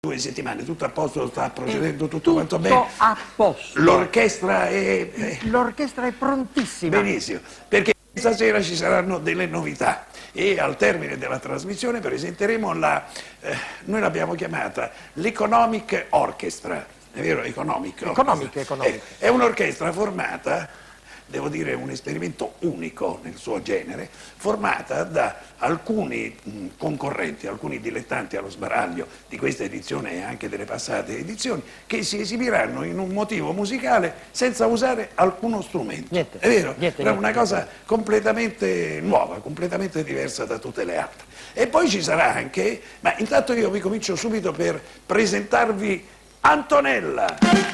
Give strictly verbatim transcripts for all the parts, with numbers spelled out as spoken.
Due settimane, tutto a posto, sta procedendo tutto, tutto quanto bene? Tutto a posto. L'orchestra è... è... L'orchestra è prontissima. Benissimo, perché stasera ci saranno delle novità e al termine della trasmissione presenteremo la, eh, noi l'abbiamo chiamata l'Economic Orchestra, è vero? Economic Economic, economic. Eh, è un'orchestra formata, devo dire un esperimento unico nel suo genere, formata da alcuni mh, concorrenti, alcuni dilettanti allo sbaraglio di questa edizione e anche delle passate edizioni, che si esibiranno in un motivo musicale senza usare alcuno strumento. Niente, è vero? niente, È niente, una cosa completamente nuova, completamente diversa da tutte le altre. E poi ci sarà anche, ma intanto io vi comincio subito per presentarvi Antonella.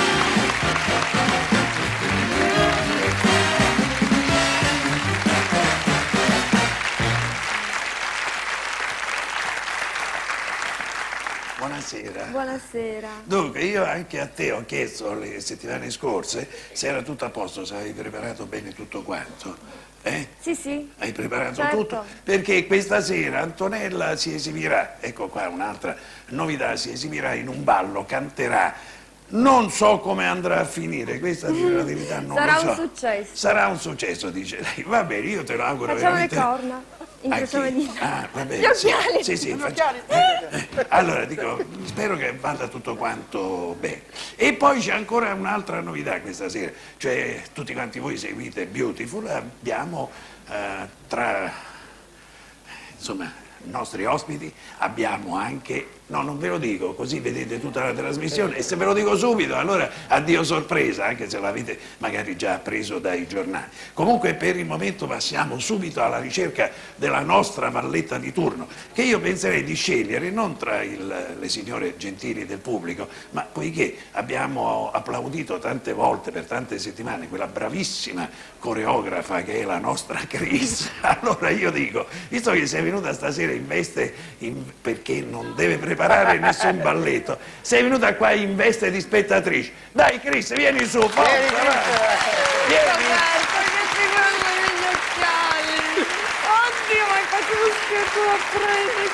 Buonasera. Buonasera. Dunque, io anche a te ho chiesto le settimane scorse se era tutto a posto, se avevi preparato bene tutto quanto. Eh? Sì, sì. Hai preparato Certo. tutto? Perché questa sera Antonella si esibirà, ecco qua un'altra novità, si esibirà in un ballo, canterà. Non so come andrà a finire, questa di la verità non Sarà lo so. un successo. Sarà un successo, dice lei. Va bene, io te lo auguro Facciamo veramente. le corna. Incrociamo A le chi? dita. Ah, va bene. Gli sì, occhiali. Sì, sì, Gli faccia- occhiali. eh, eh, allora, dico, spero che vada tutto quanto bene. E poi c'è ancora un'altra novità questa sera, cioè tutti quanti voi seguite Beautiful, abbiamo eh, tra, insomma, i nostri ospiti, abbiamo anche, no non ve lo dico, così vedete tutta la trasmissione e se ve lo dico subito allora addio sorpresa, anche se l'avete magari già preso dai giornali. Comunque per il momento passiamo subito alla ricerca della nostra valletta di turno, che io penserei di scegliere non tra il, le signore gentili del pubblico, ma poiché abbiamo applaudito tante volte per tante settimane quella bravissima coreografa che è la nostra Chris, allora io dico, visto che sei venuta stasera in veste in, perché non deve preparare nessun balletto, sei venuta qua in veste di spettatrice, dai Chris vieni su, forza, Vieni, Chris. vai. Vieni. Roberto, che figura negli occhiali. Oddio, ma hai fatto uno scherzo a prendere,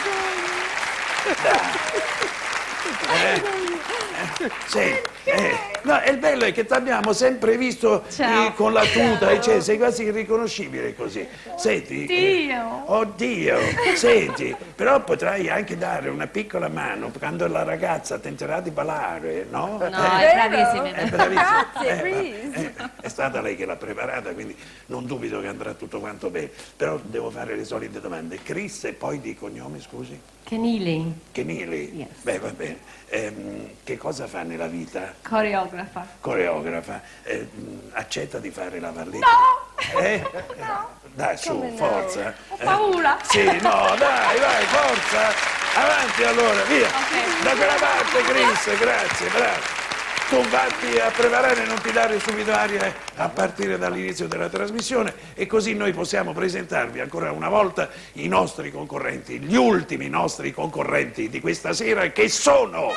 che vergogna. Eh, eh, sì, eh, no, e il bello è che ti abbiamo sempre visto Ciao. eh, con la tuta, e cioè, sei quasi irriconoscibile così. Senti, eh, Dio. oddio, senti, però potrai anche dare una piccola mano quando la ragazza tenterà di ballare, no? No, Eh, è bravissima. è bravissima. Grazie, Eh, Chris. eh, è stata lei che l'ha preparata, quindi non dubito che andrà tutto quanto bene. Però devo fare le solite domande. Chris e poi di cognome, scusi? Kenili, Kenili? Yes. Beh, va bene. Ehm, che cosa fa nella vita? coreografa. Coreografa. Ehm, accetta di fare la valletta? No! Eh? Dai, su, Come no? forza. Ho paura. Eh, sì, no, dai, vai, forza. Avanti allora, via. Ok. Da quella parte, Chris, grazie, bravo. Tu vatti a preparare, non ti dare subito aria a partire dall'inizio della trasmissione e così noi possiamo presentarvi ancora una volta i nostri concorrenti, gli ultimi nostri concorrenti di questa sera che sono...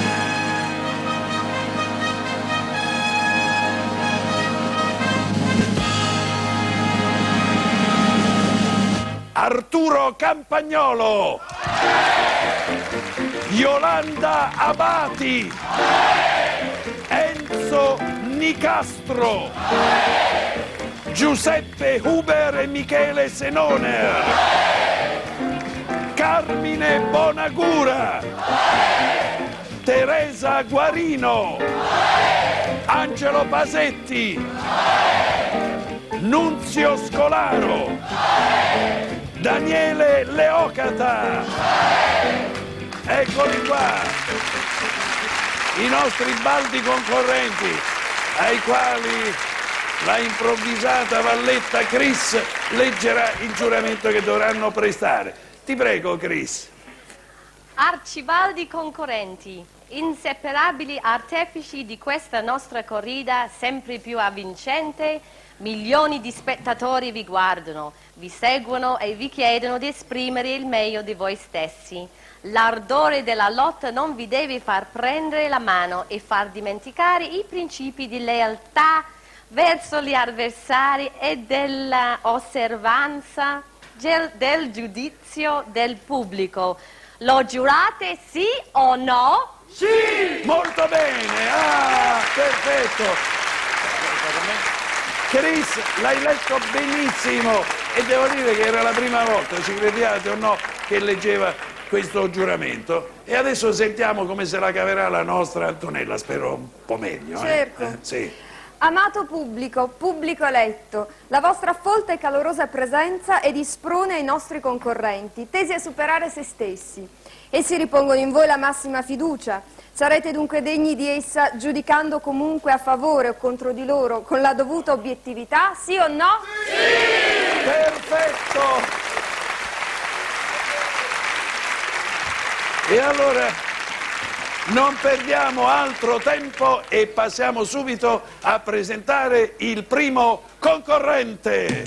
Arturo Campagnolo, Yolanda Abati, Enzo Nicastro, Giuseppe Huber e Michele Senoner, Carmine Bonagura, Teresa Guarino, Angelo Pasetti, Nunzio Scolaro, Daniele Leocata, eccoli qua, i nostri baldi concorrenti, ai quali la improvvisata valletta Chris leggerà il giuramento che dovranno prestare. Ti prego, Chris. Arcibaldi concorrenti, inseparabili artefici di questa nostra corrida sempre più avvincente, milioni di spettatori vi guardano, vi seguono e vi chiedono di esprimere il meglio di voi stessi. L'ardore della lotta non vi deve far prendere la mano e far dimenticare i principi di lealtà verso gli avversari e dell'osservanza del giudizio del pubblico. Lo giurate sì o no? Sì! Molto bene! Ah, perfetto! Chris, l'hai letto benissimo e devo dire che era la prima volta, ci crediate o no, che leggeva questo giuramento. E adesso sentiamo come se la caverà la nostra Antonella, spero un po' meglio. Certo. Eh? Eh, sì. Amato pubblico, pubblico eletto, la vostra folta e calorosa presenza è di sprone ai nostri concorrenti, tesi a superare se stessi. Essi ripongono in voi la massima fiducia. Sarete dunque degni di essa, giudicando comunque a favore o contro di loro con la dovuta obiettività, sì o no? Sì! Perfetto! E allora non perdiamo altro tempo e passiamo subito a presentare il primo concorrente.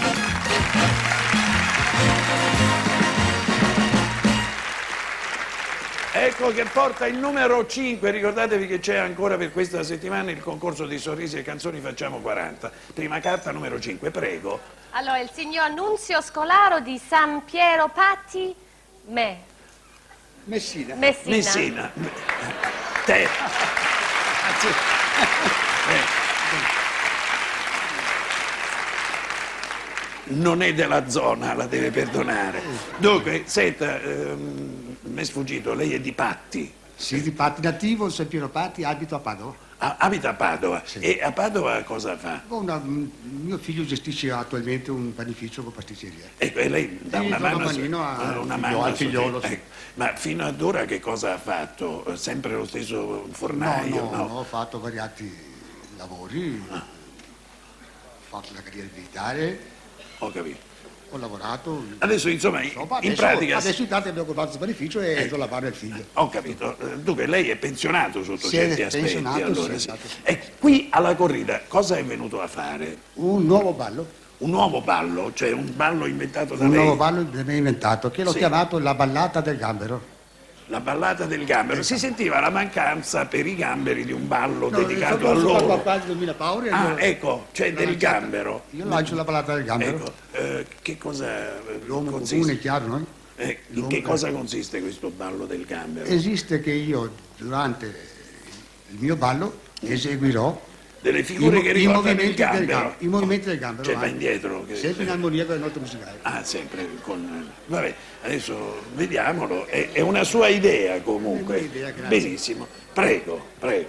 Ecco che porta il numero cinque, ricordatevi che c'è ancora per questa settimana il concorso di sorrisi e canzoni Facciamo quaranta. Prima carta numero cinque, prego. Allora, il signor Nunzio Scolaro di San Piero Patti, me. Messina. Messina. Messina. Te. Non è della zona, la deve perdonare. Dunque, senta, ehm, mi è sfuggito, lei è di Patti. Sì, di Patti, nativo, San Piero Patti, abito a Padova. Ah, abita a Padova. Sì. E a Padova cosa fa? Ho una- mio figlio gestisce attualmente un panificio con pasticceria. Ecco, e lei dà Sì, una do una mano, manino su- a- una al mano figlio- al su- figliolo, sì. ecco. Ma fino ad ora che cosa ha fatto? Sempre lo stesso fornaio? no, no, no, ho fatto variati lavori, ho fatto la carriera militare, Ho capito. ho lavorato. Adesso, insomma, in, Insomma, in adesso, pratica... adesso intanto abbiamo comprato il panificio e do la mano al figlio. Ho capito. Eh, Dunque, lei è pensionato sotto Sì, certi è aspetti. pensionato, Allora, sì, sì. esatto. E qui alla corrida cosa è venuto a fare? Un nuovo ballo, Un nuovo ballo, cioè un ballo inventato da un lei? nuovo ballo che mi ha inventato, che l'ho Sì. chiamato la ballata del gambero. La ballata del gambero. Si sentiva la mancanza per i gamberi di un ballo No, dedicato a il loro. papà di duemila paure. e Ah, io- ecco, cioè l'ho del lanciata. gambero. Io lancio la ballata del gambero. Ecco, eh, che cosa eh, L'uomo consiste? comune, chiaro, no? Eh, in che cosa consiste questo ballo del gambero? Esiste che io durante il mio ballo eseguirò Delle figure i, che i ricordano il movimenti del gambero. gambero, i movimenti del gambero, Cioè va vai. indietro. Che... sempre in armonia con le note musicali. Ah, sempre con... Vabbè, adesso vediamolo. È, è una sua idea comunque. È una idea, grazie. Benissimo. Prego, prego.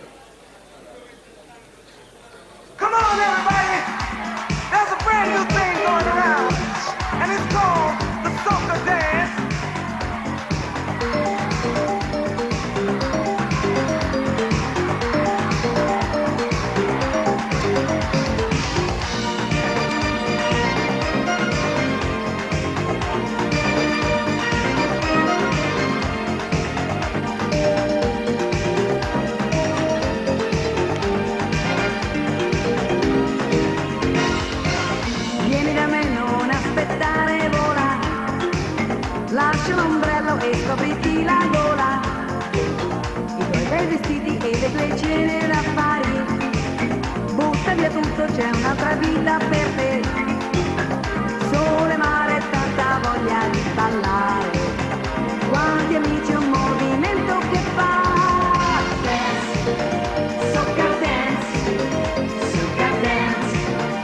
Come on, everybody! There's a brand new thing going around, and it's called the soca dance. Vieni da me, non aspettare, vola. Lascia l'ombrello e scopriti la gola. I tuoi bei vestiti e le tue cene d'affari. Butta via tutto, c'è un'altra vita per te. Sole, mare, tanta voglia di ballare. Quanti amici, un movimento che fa. Dance, soca dance, soca dance.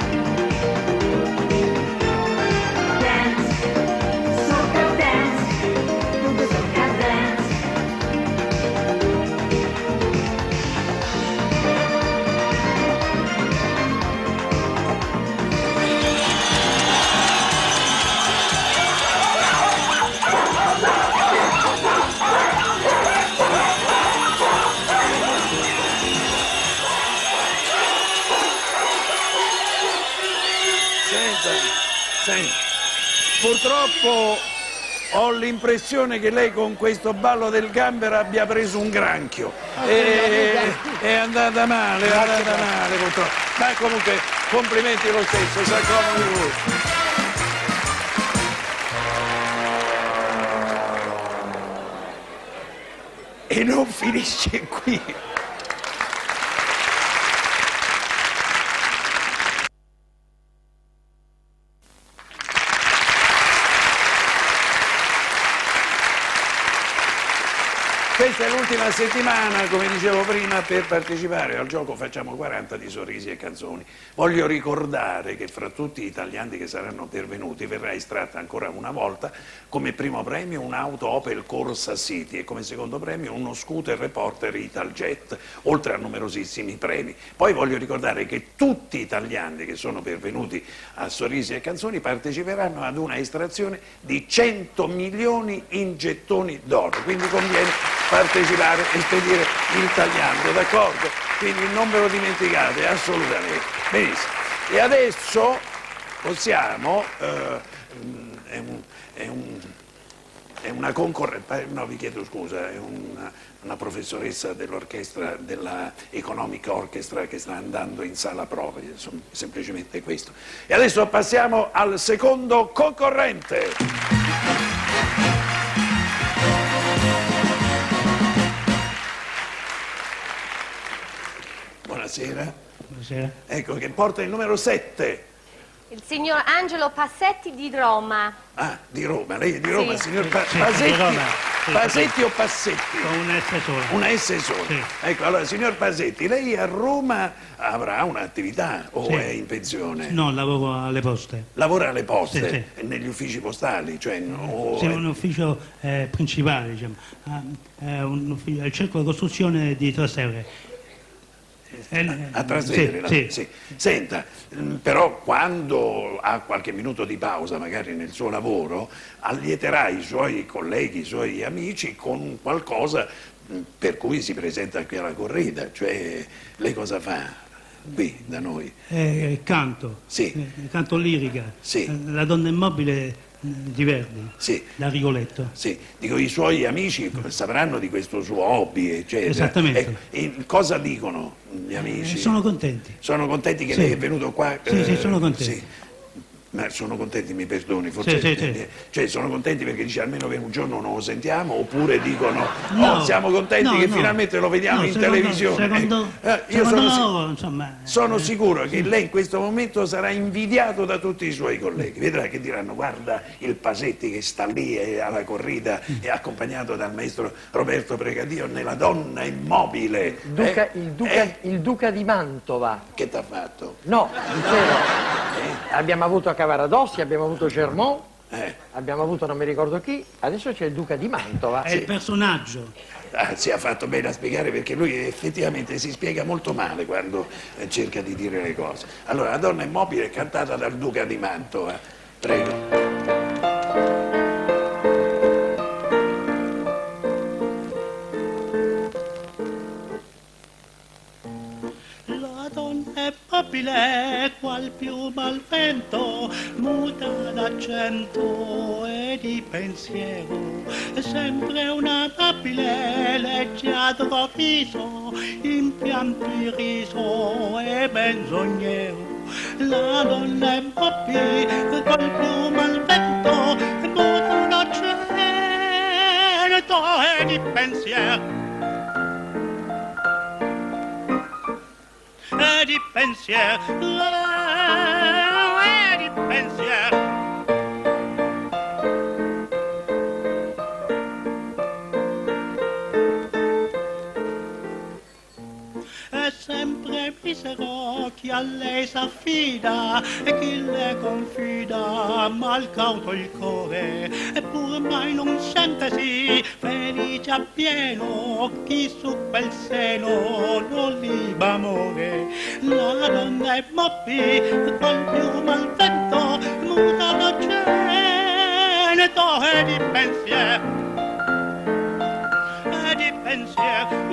Dance, soca dance, dunque soca dance. Senta, senta. Purtroppo ho l'impressione che lei con questo ballo del gambero abbia preso un granchio. E, è andata male, è andata male purtroppo. Ma comunque complimenti lo stesso, sa come lui. E non finisce qui. questa è l'ultima settimana, come dicevo prima, per partecipare al gioco Facciamo quaranta di Sorrisi e Canzoni. Voglio ricordare che fra tutti i tagliandi che saranno pervenuti verrà estratta ancora una volta come primo premio un'auto Opel Corsa City e come secondo premio uno scooter Reporter Italjet, oltre a numerosissimi premi. Poi voglio ricordare che tutti i tagliandi che sono pervenuti a Sorrisi e Canzoni parteciperanno ad una estrazione di cento milioni in gettoni d'oro, quindi conviene partecipare e spedire il tagliando, d'accordo? Quindi non ve lo dimenticate assolutamente. Benissimo. E adesso possiamo, eh, è, un, è, un, è una concorrenza, no vi chiedo scusa, è una, una professoressa dell'orchestra, della Economic Orchestra che sta andando in sala prove, insomma, semplicemente questo. E adesso passiamo al secondo concorrente. Buonasera. Buonasera. Ecco, che porta il numero sette. Il signor Angelo Passetti di Roma. Ah, di Roma, lei è di Roma, Sì. signor pa Sì, Pasetti, di Roma. Sì, Pasetti o Passetti? Con una S sola. Una S sola. Sì. Ecco, allora, signor Pasetti, lei a Roma avrà un'attività o Sì. è in pensione? No, lavoro alle poste. Lavora alle poste, Sì, sì. negli uffici postali, cioè no, Sì, è- un ufficio eh, principale, diciamo. Ah, è un ufficio, al centro di costruzione di Trastevere. Eh, a Trastevere, sì, là, sì. sì. Senta, mh, però quando ha qualche minuto di pausa, magari nel suo lavoro, allieterà i suoi colleghi, i suoi amici con qualcosa mh, per cui si presenta qui alla corrida, cioè lei cosa fa qui da noi? Eh, canto. Sì. Eh, canto lirica. Sì. Eh, La donna immobile eh, di Verdi. Sì. Da Rigoletto. Sì, dico, i suoi amici sapranno di questo suo hobby, eccetera. Esattamente. Ecco, e cosa dicono gli amici? Eh, sono contenti. Sono contenti che Sì. lei è venuto qua? Sì, sì, eh, sono contenti. sì. Ma sono contenti, mi perdoni, forse Sì, sì, sì. cioè sono contenti perché dice almeno che un giorno non lo sentiamo, oppure dicono No, oh, siamo contenti no, che no. finalmente lo vediamo No, in secondo- televisione. secondo- Eh, io secondo sono, si- loro, insomma, sono eh, sicuro che lei in questo momento sarà invidiato da tutti i suoi colleghi. Vedrà che diranno guarda il Pasetti che sta lì eh, alla corrida e accompagnato dal maestro Roberto Pregadio nella donna immobile. Duca- Eh? il, duca, Eh? il duca di Mantova. Che t'ha fatto? No, dicevo, abbiamo avuto Cavaradossi, abbiamo avuto Germont, Eh. abbiamo avuto non mi ricordo chi, adesso c'è il duca di Mantova. È il personaggio. Ah, si ha fatto bene a spiegare perché lui effettivamente si spiega molto male quando eh, cerca di dire le cose. Allora, la donna immobile è cantata dal duca di Mantova. Prego. La donna è mobile, qual piuma al vento, muta d'accento e di pensiero, è sempre una abile, leggiadro viso, impianto di riso e menzognero. La donna è mobile, qual piuma al vento, muta d'accento e di pensiero. E di pensiero, e di pensiero. È sempre misero chi a lei s'affida e chi le confida, mal cauto il cuore, eppure mai non sentesi felice appieno chi su quel seno non liba amore. La donna è mobile, col piuma al vento, muta d'accento e di pensiero, e di pensiero, e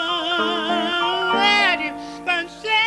di pensiero.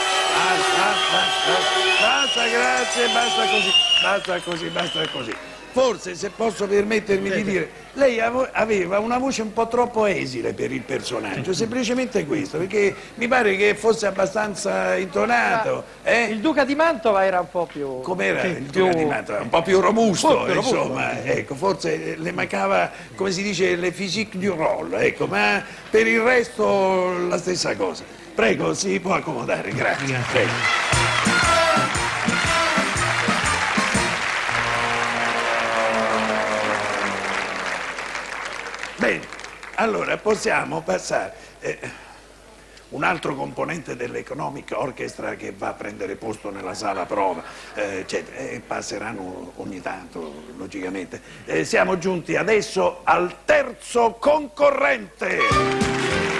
Basta, basta, basta, grazie, basta così, basta così, basta così. forse, se posso permettermi di dire, lei avo- aveva una voce un po' troppo esile per il personaggio, semplicemente questo, perché mi pare che fosse abbastanza intonato. Eh? Il Duca di Mantova era un po' più... Com'era il più- Duca di Mantova? Un po' più robusto, Un po' più robusto. insomma, ecco, forse le mancava, come si dice, le physique du rôle, ecco, ma per il resto la stessa cosa. Prego, si può accomodare, grazie. Prego. Bene, allora possiamo passare. Eh, un altro componente dell'Economic Orchestra che va a prendere posto nella sala prova, eh, eccetera, e passeranno ogni tanto, logicamente. Eh, siamo giunti adesso al terzo concorrente.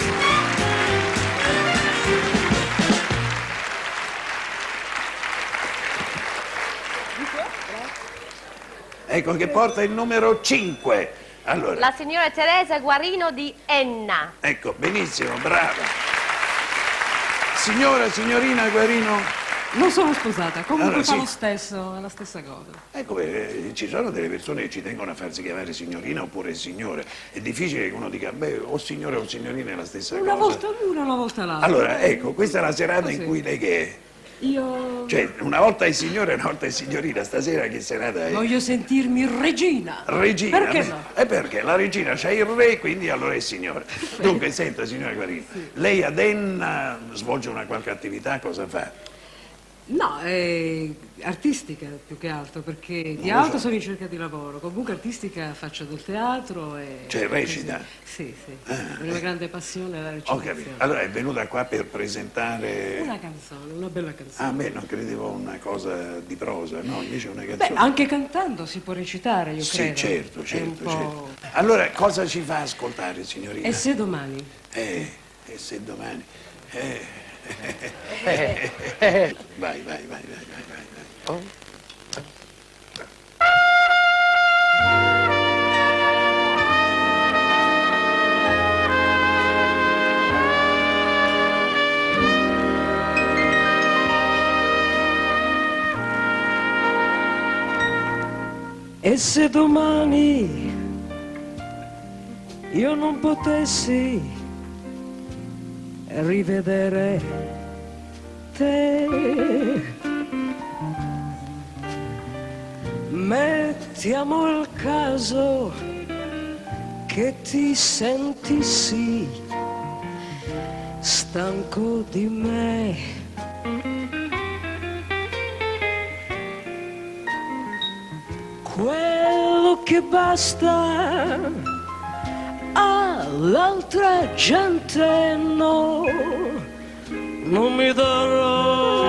Ecco, che porta il numero cinque. Allora, La signora Teresa Guarino di Enna. ecco, benissimo, brava. Signora, signorina Guarino, Non sono sposata, comunque Allora, fa sì. lo stesso, è la stessa cosa. ecco, eh, ci sono delle persone che ci tengono a farsi chiamare signorina oppure signore. È difficile che uno dica, beh, o signore o signorina è la stessa Una cosa. volta l'una, una volta l'altra. Allora, ecco, questa è la serata in Così. cui lei che è? Io Cioè, una volta è signore e una volta è signorina, stasera che serata è? voglio sentirmi regina. Regina. Perché no? E perché? La regina c'ha il re, quindi allora è signore. Dunque, senta, signora Guarino, lei ad Enna svolge una qualche attività, cosa fa? No, è artistica più che altro, perché di Non lo altro so. sono in cerca di lavoro. Comunque artistica faccio del teatro e... Cioè, recita? Sì, sì. Ah, Ho una grande passione alla Ho recitazione. capito. Allora è venuta qua per presentare... Una canzone, una bella canzone. Ah, beh, non credevo una cosa di prosa, no, invece una Beh, canzone. anche cantando si può recitare, io Sì, credo. certo, È certo, un po'... certo. Allora, cosa ci fa ascoltare, signorina? E se domani? Eh, e se domani... Eh. Eh, eh. Vai, vai, vai, vai, vai, vai, vai. Oh. E se domani io non potessi rivedere te, mettiamo il caso che ti sentissi stanco di me. Quello che basta all'altra gente no, non mi darò.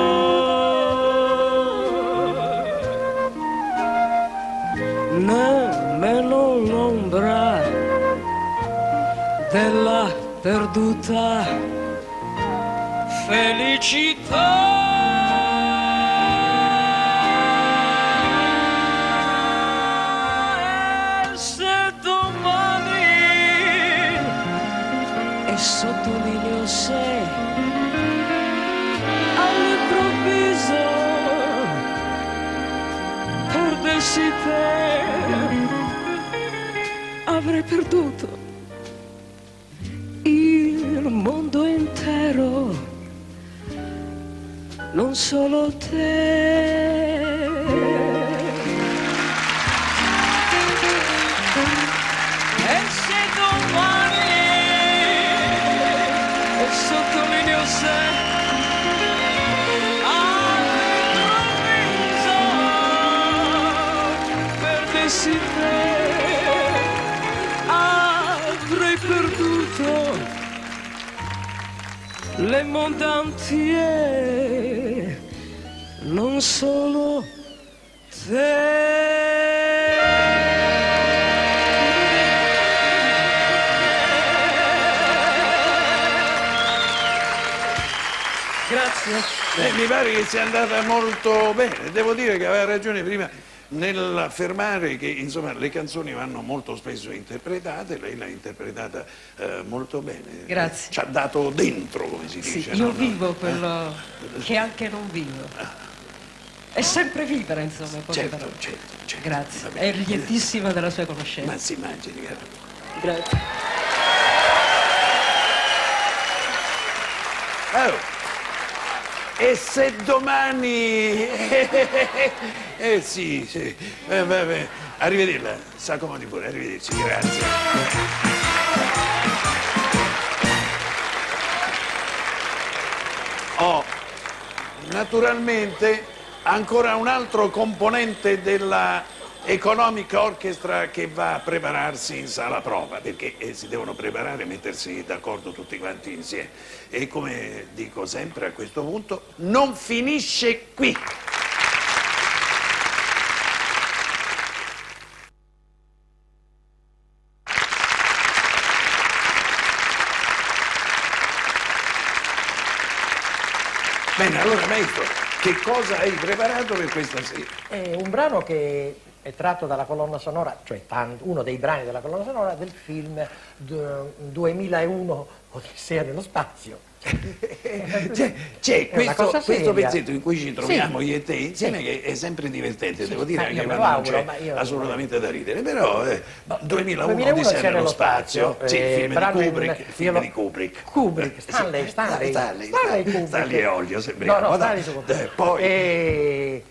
Nemmeno l'ombra della perduta felicità. Sottolineo se all'improvviso perdessi te, avrei perduto il mondo intero, non solo te. E se domani sottolineo se all'improvviso perdessi te, avrei perduto le montantie, non solo te. Grazie. Eh, mi pare che sia andata molto bene. Devo dire che aveva ragione prima nell'affermare che insomma, le canzoni vanno molto spesso interpretate, lei l'ha interpretata eh, molto bene. Grazie. Ci ha dato dentro, come si Sì, dice. io no? vivo No? quello che anche non vivo. è sempre vivere, insomma. in poche Certo, parole. certo, certo. Grazie, Va bene. è lietissima della sua conoscenza. Ma si immagini, caro. Grazie. Oh. E se domani... Eh sì, sì. Eh, vabbè. Arrivederla. S'accomodi pure, arrivederci, grazie. Oh, naturalmente ancora un altro componente della Economic Orchestra che va a prepararsi in sala prova, perché eh, si devono preparare e mettersi d'accordo tutti quanti insieme. E come dico sempre a questo punto, non finisce qui. Bene, allora maestro, che cosa hai preparato per questa sera? È un brano che è tratto dalla colonna sonora, cioè tan- uno dei brani della colonna sonora del film du- duemilauno Odissea nello spazio. C'è, c'è È una questo, cosa questo seria. pezzetto in cui ci troviamo Sì. io e te insieme, Sì. che è sempre divertente, Sì, devo dire, ma anche io me lo quando non auguro, c'è ma io- assolutamente da ridere, però eh, duemilauno duemilauno Odissea c'è nello spazio, sì, il eh, film di brano in- Kubrick, il film io lo- di Kubrick. Kubrick, Stanley, Sì. Stanley, Stanley, Stanley Kubrick. Stanley e Olio, sembriamo. No, no, Dai, Stanley su dai, poi... E...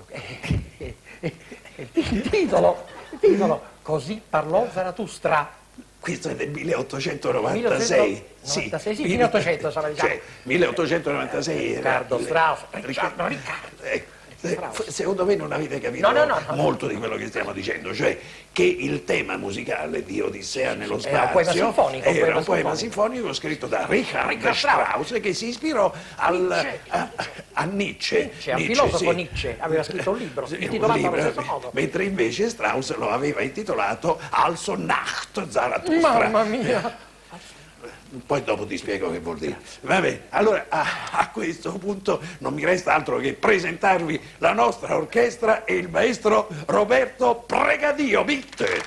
Il titolo, il titolo, Così parlò Zarathustra. Questo è del milleottocentonovantasei. milleottocentonovantasei, sì, milleottocento sarà, diciamo. Cioè, milleottocentonovantasei era... Riccardo il- Strauss, Riccardo- Riccardo, Riccardo. Eh, eh, secondo me non avete capito No, no, no, no. molto di quello che stiamo dicendo, cioè che il tema musicale di Odissea nello spazio Era un poema sinfonico, un era poema un poema sinfonico. sinfonico scritto da Richard, Richard Strauss, che si ispirò al, Nietzsche. a, a Nietzsche. Nietzsche, al filosofo sì. Nietzsche, aveva scritto un libro, Sì, un intitolato allo libro, stesso modo. mentre invece Strauss lo aveva intitolato Also Nacht Zarathustra. Mamma mia! Poi dopo ti spiego che vuol dire. Vabbè, allora a, a questo punto non mi resta altro che presentarvi la nostra orchestra e il maestro Roberto Pregadio. Bitte!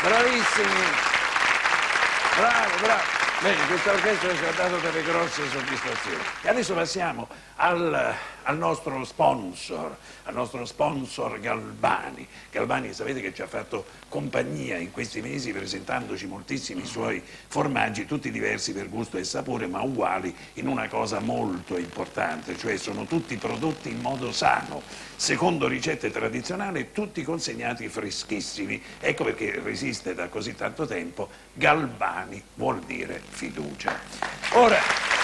bravissimi, bravo, bravo. Bene, questa orchestra ci ha dato delle grosse soddisfazioni. E adesso passiamo al, al nostro sponsor, al nostro sponsor Galbani. Galbani, sapete che ci ha fatto compagnia in questi mesi presentandoci moltissimi suoi formaggi, tutti diversi per gusto e sapore, ma uguali in una cosa molto importante, cioè sono tutti prodotti in modo sano, secondo ricette tradizionali, tutti consegnati freschissimi. Ecco perché resiste da così tanto tempo. Galbani vuol dire fiducia. Ora,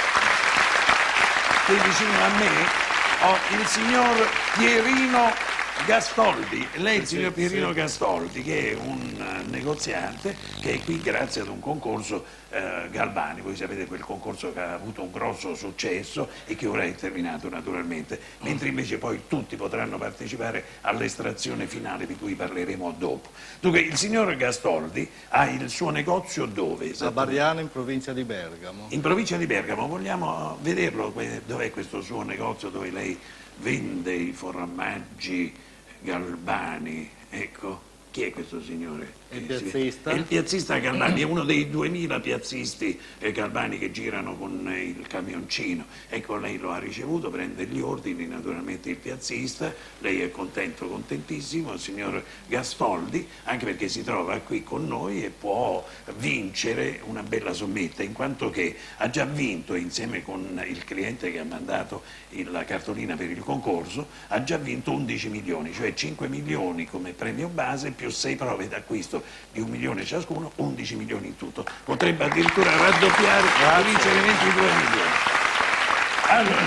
qui vicino a me ho il signor Pierino Gastoldi. Lei è il signor Pierino Gastoldi, che è un negoziante che è qui grazie ad un concorso eh, Galbani. Voi sapete quel concorso che ha avuto un grosso successo e che ora è terminato naturalmente, mentre invece poi tutti potranno partecipare all'estrazione finale di cui parleremo dopo. Dunque, il signor Gastoldi ha il suo negozio dove? A Bariano, in provincia di Bergamo. In provincia di Bergamo. Vogliamo vederlo? Dov'è questo suo negozio dove lei vende i formaggi Galbani? Ecco, chi è questo signore? Il piazzista. È il piazzista Galbani, è uno dei duemila piazzisti eh, Galbani che girano con eh, il camioncino. Ecco, lei lo ha ricevuto, prende gli ordini, naturalmente il piazzista, lei è contento, contentissimo, il signor Gastoldi, anche perché si trova qui con noi e può vincere una bella sommetta, in quanto che ha già vinto insieme con il cliente che ha mandato il, la cartolina per il concorso, ha già vinto undici milioni, cioè cinque milioni come premio base più sei prove d'acquisto di un milione ciascuno, undici milioni in tutto. Potrebbe addirittura raddoppiare e vincere ventidue milioni. Allora,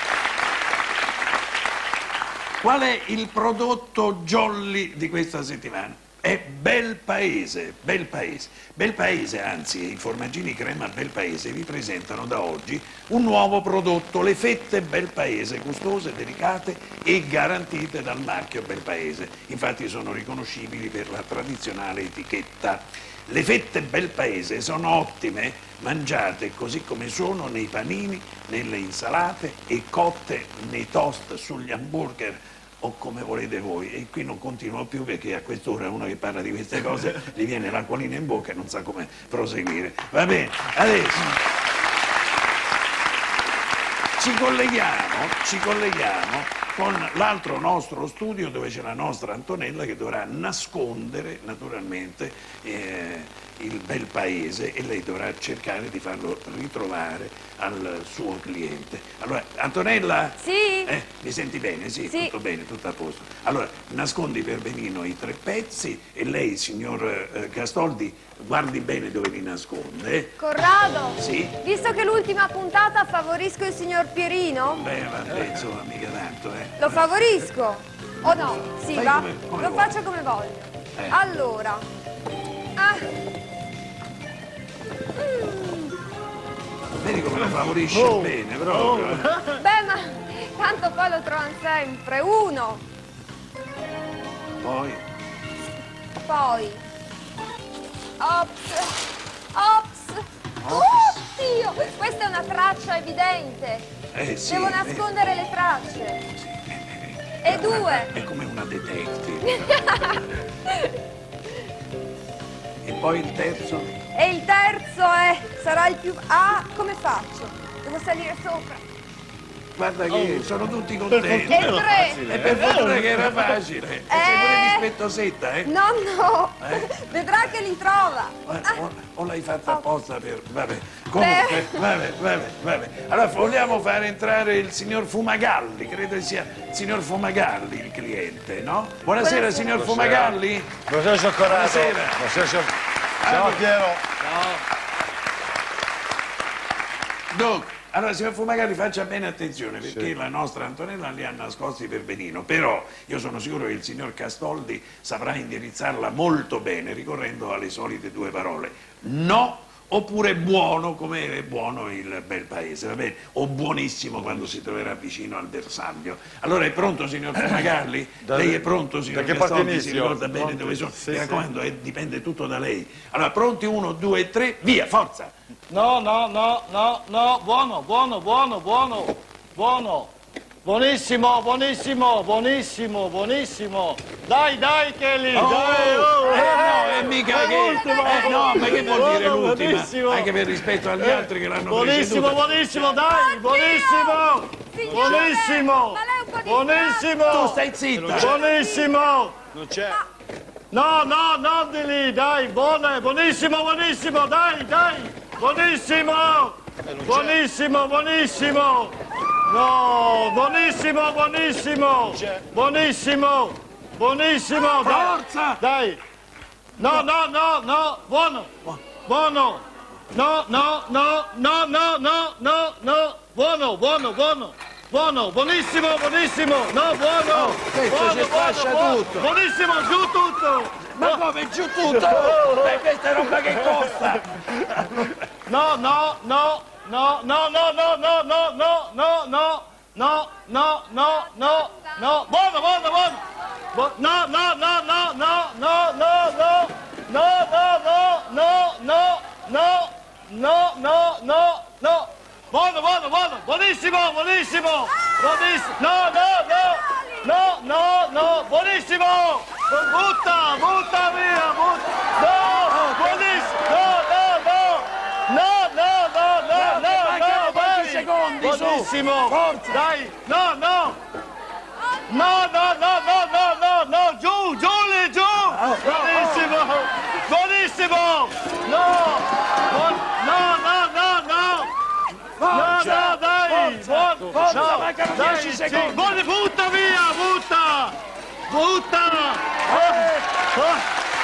qual è il prodotto jolly di questa settimana? È Bel Paese, Bel Paese. Bel Paese, anzi, i formaggini crema Bel Paese vi presentano da oggi un nuovo prodotto, le fette Bel Paese, gustose, delicate e garantite dal marchio Bel Paese. Infatti sono riconoscibili per la tradizionale etichetta. Le fette Bel Paese sono ottime, mangiate così come sono nei panini, nelle insalate e cotte nei toast, sugli hamburger, o come volete voi. E qui non continuo più perché a quest'ora uno che parla di queste cose gli viene l'acquolina in bocca e non sa come proseguire. Va bene, adesso ci colleghiamo, ci colleghiamo con l'altro nostro studio dove c'è la nostra Antonella che dovrà nascondere naturalmente eh, il Bel Paese e lei dovrà cercare di farlo ritrovare al suo cliente. Allora, Antonella? Sì? Eh, mi senti bene? Sì, Sì. tutto bene, tutto a posto. Allora, nascondi per benino i tre pezzi e lei, signor eh, Gastoldi, guardi bene dove li nasconde. Corrado? Sì? Visto che l'ultima puntata favorisco il signor Pierino? Beh, vabbè, insomma, mica tanto, eh. Lo favorisco? O no? Sì, Fai va? come- come Lo vuoi. faccio come voglio. Eh. Allora. Ah. Vedi come lo favorisce Oh. bene, proprio. eh. Beh, ma tanto poi lo trovano sempre. Uno, Poi, poi. Ops. Ops. Oddio! Questa è una traccia evidente. eh sì. Devo eh, nascondere le tracce. sì, eh, E è due. una- È come una detective. E poi il terzo? E il terzo è. Sarà il più. Ah, come faccio? Devo salire sopra. Guarda che sono tutti contenti. E tre. E per fortuna che era facile. E sei pure Eh. dispettosetta, eh? No, no. Eh? Vedrà che li trova. Ma- O, o l'hai fatta apposta per... Vabbè, comunque, vabbè, vabbè, vabbè. Allora vogliamo far entrare il signor Fumagalli, credo sia il signor Fumagalli il cliente, no? Buonasera, signor Fumagalli. Buonasera, cioccolato. Buonasera. Buonasera, cioc- Ciao Piero. Dunque, allora signor Fumagalli faccia bene attenzione perché la nostra Antonella li ha nascosti per benino, però io sono sicuro che il signor Gastoldi saprà indirizzarla molto bene ricorrendo alle solite due parole: no oppure buono, come è buono il Bel Paese, va bene? O buonissimo quando si troverà vicino al bersaglio. Allora è pronto signor Fumagalli? Da- Lei è pronto signor da che parte Gastoldi? Si inizio? ricorda bene Pronto? dove sono? Sì, Mi sì. raccomando, eh, dipende tutto da lei. Allora pronti, uno, due, tre, via, forza! No, no, no, no, no, buono, buono, buono, buono, buono. Buonissimo, buonissimo, buonissimo, buonissimo. Dai, dai, Kelly, Oh, dai, oh, eh, no, è mica che... l'ultimo. Eh, no, ma che vuol dire Buono, l'ultima? buonissimo. Anche per rispetto agli altri che l'hanno Buonissimo, preceduta. buonissimo, dai, buonissimo. Buonissimo, buonissimo. Tu stai zitta. Buonissimo. Non c'è. No, no, non di lì, dai, buono, buonissimo, buonissimo, dai, dai, buonissimo, buonissimo, buonissimo, no, buonissimo, buonissimo, buonissimo, buonissimo, dai, Forza! dai, no, no, no, no, buono, buono, no, no, no, no, no, no, no, no, buono, buono, buono. Buono, buonissimo, buonissimo, no, buono, questo buono, ci sfascia buono, tutto. buonissimo, giù tutto. Ma come giù tutto? Beh, questa è roba che costa! No, no, no, no, no, no, no, no, no, no, no, no, no, no, no, no, no, buono, buono, buono. Bu- No, no, no, no, no, no, no, no, no, no, no, no, no, no, no, no, no. Buono, buono, buono, buonissimo, buonissimo, buonissimo, no, no, no, no, no, no, buonissimo, butta, butta via, butta, no, buonissimo, no, no, no, no, no, no, no, no, no, vai, secondi, su. buonissimo, Forza. dai, no, no, no, no, no, no, no, no, no, giù, giù lì, giù, buonissimo, buonissimo, no, buon- no, no, no, no. No, no, dai! Forza, buon- forza, no, mancano dai, dieci sì, secondi. buoni, butta via, butta! Butta! Oh, oh.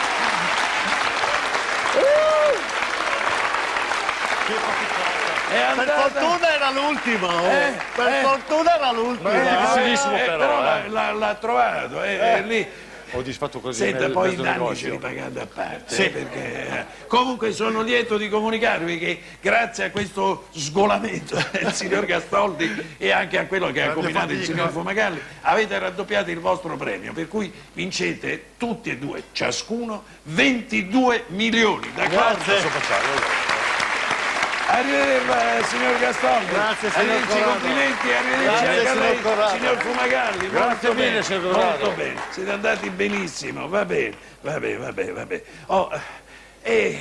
È Per andata... fortuna era l'ultima, oh. Eh, Per eh. fortuna era l'ultima. Eh, difficilissimo eh, però l'ha- l'ha l'ha trovato, eh, è lì. Ho disfatto così Senta, nel poi i mezzo danni negozio. ce li pagate a parte, Sì. eh, perché eh, comunque sono lieto di comunicarvi che grazie a questo sgolamento del signor Gastoldi e anche a quello che ha Grande combinato il fatica. signor Fumagalli avete raddoppiato il vostro premio, per cui vincete tutti e due, ciascuno, ventidue milioni, d'accordo? Grazie. Arrivederci, signor Gastoldi. Grazie, signor Arrivederci, Corrado. complimenti, arrivederci Grazie, anche a signor lei, Corrado. signor Fumagalli. Grazie molto mille, bene, signor Corrado. molto bene. Siete andati benissimo, va bene, va bene, va bene, va bene. Oh, e,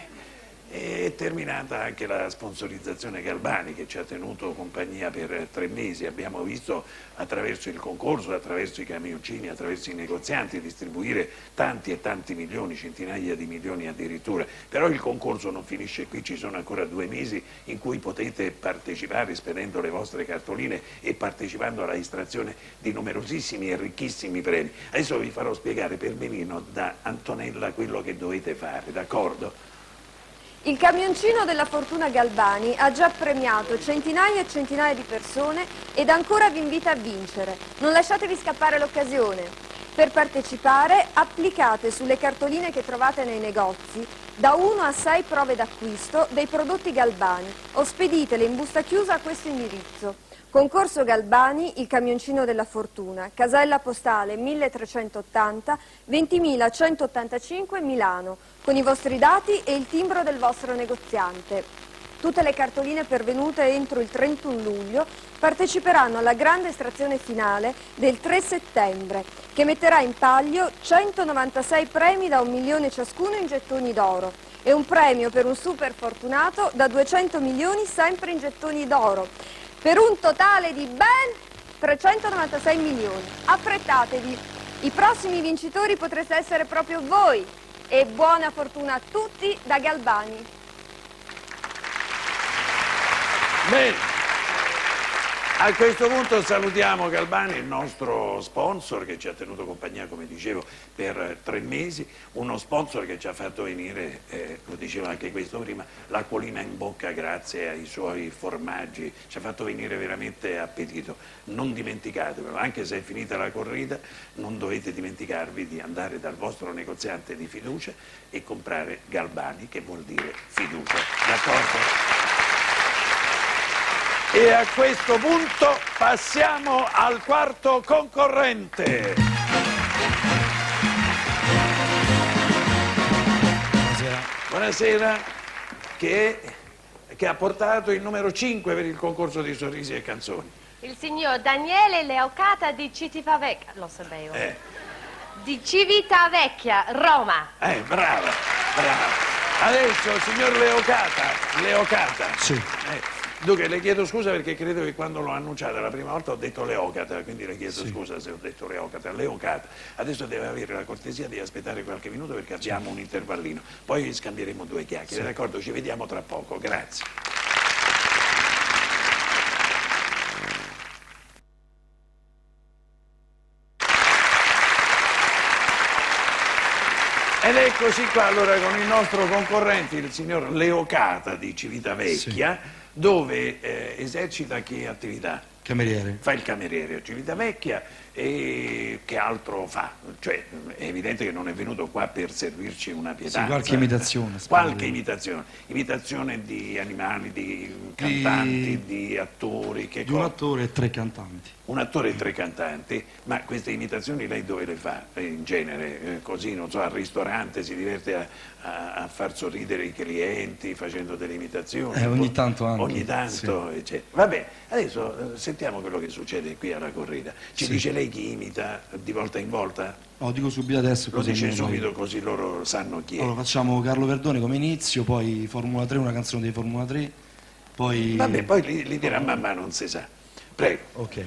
è terminata anche la sponsorizzazione Galbani che ci ha tenuto compagnia per tre mesi. Abbiamo visto attraverso il concorso, attraverso i camioncini, attraverso i negozianti distribuire tanti e tanti milioni, centinaia di milioni addirittura. Però il concorso non finisce qui, ci sono ancora due mesi in cui potete partecipare spedendo le vostre cartoline e partecipando alla estrazione di numerosissimi e ricchissimi premi. Adesso vi farò spiegare per benino da Antonella quello che dovete fare, d'accordo? Il camioncino della fortuna Galbani ha già premiato centinaia e centinaia di persone ed ancora vi invita a vincere. Non lasciatevi scappare l'occasione. Per partecipare applicate sulle cartoline che trovate nei negozi da uno a sei prove d'acquisto dei prodotti Galbani o speditele in busta chiusa a questo indirizzo. Concorso Galbani, il camioncino della fortuna, casella postale milletrecentottanta, ventimilacentoottantacinque Milano, con i vostri dati e il timbro del vostro negoziante. Tutte le cartoline pervenute entro il trentuno luglio parteciperanno alla grande estrazione finale del tre settembre, che metterà in palio centonovantasei premi da un milione ciascuno in gettoni d'oro e un premio per un super fortunato da duecento milioni sempre in gettoni d'oro, per un totale di ben trecentonovantasei milioni. Affrettatevi, i prossimi vincitori potreste essere proprio voi e buona fortuna a tutti da Galbani. Bene. A questo punto salutiamo Galbani, il nostro sponsor che ci ha tenuto compagnia, come dicevo, per tre mesi, uno sponsor che ci ha fatto venire, eh, lo dicevo anche questo prima, l'acquolina in bocca grazie ai suoi formaggi, ci ha fatto venire veramente appetito. Non dimenticatevelo, anche se è finita la corrida, non dovete dimenticarvi di andare dal vostro negoziante di fiducia e comprare Galbani, che vuol dire fiducia, d'accordo? E a questo punto passiamo al quarto concorrente. Buonasera. Buonasera, che, che ha portato il numero cinque per il concorso di sorrisi e canzoni. Il signor Daniele Leocata di Civitavecchia, lo sapevo. Eh. Di Civitavecchia, Roma. Eh, brava, brava. Adesso, signor Leocata, Leocata. Sì. Eh, dunque, le chiedo scusa perché credo che quando l'ho annunciata la prima volta ho detto Leocata, quindi le chiedo Sì. scusa se ho detto Leocata, Leocata. Adesso deve avere la cortesia di aspettare qualche minuto perché abbiamo un intervallino. Poi scambieremo due chiacchiere, Sì. d'accordo? Ci vediamo tra poco, grazie. Ed eccoci qua allora con il nostro concorrente, il signor Leocata di Civitavecchia, sì. dove eh, esercita che attività? Cameriere. Fa il cameriere a Civitavecchia e che altro fa? Cioè, è evidente che non è venuto qua per servirci una pietanza. Sì, qualche imitazione. Qualche imitazione. Imitazione di animali, di cantanti, di, di attori. Che di un attore e tre cantanti. Un attore e tre cantanti, ma queste imitazioni lei dove le fa? In genere, eh, così, non so, al ristorante si diverte a, a, a far sorridere i clienti facendo delle imitazioni? Eh, ogni tanto anche. Ogni tanto, sì. eccetera. Vabbè, adesso eh, sentiamo quello che succede qui alla corrida. Ci Sì. dice lei chi imita di volta in volta? No, dico subito adesso. Lo dice subito così loro sanno chi è. Allora facciamo Carlo Verdone come inizio, poi Formula tre, una canzone dei Formula tre, poi... Vabbè, poi li, li dirà mamma, non si sa. Prego. Ok.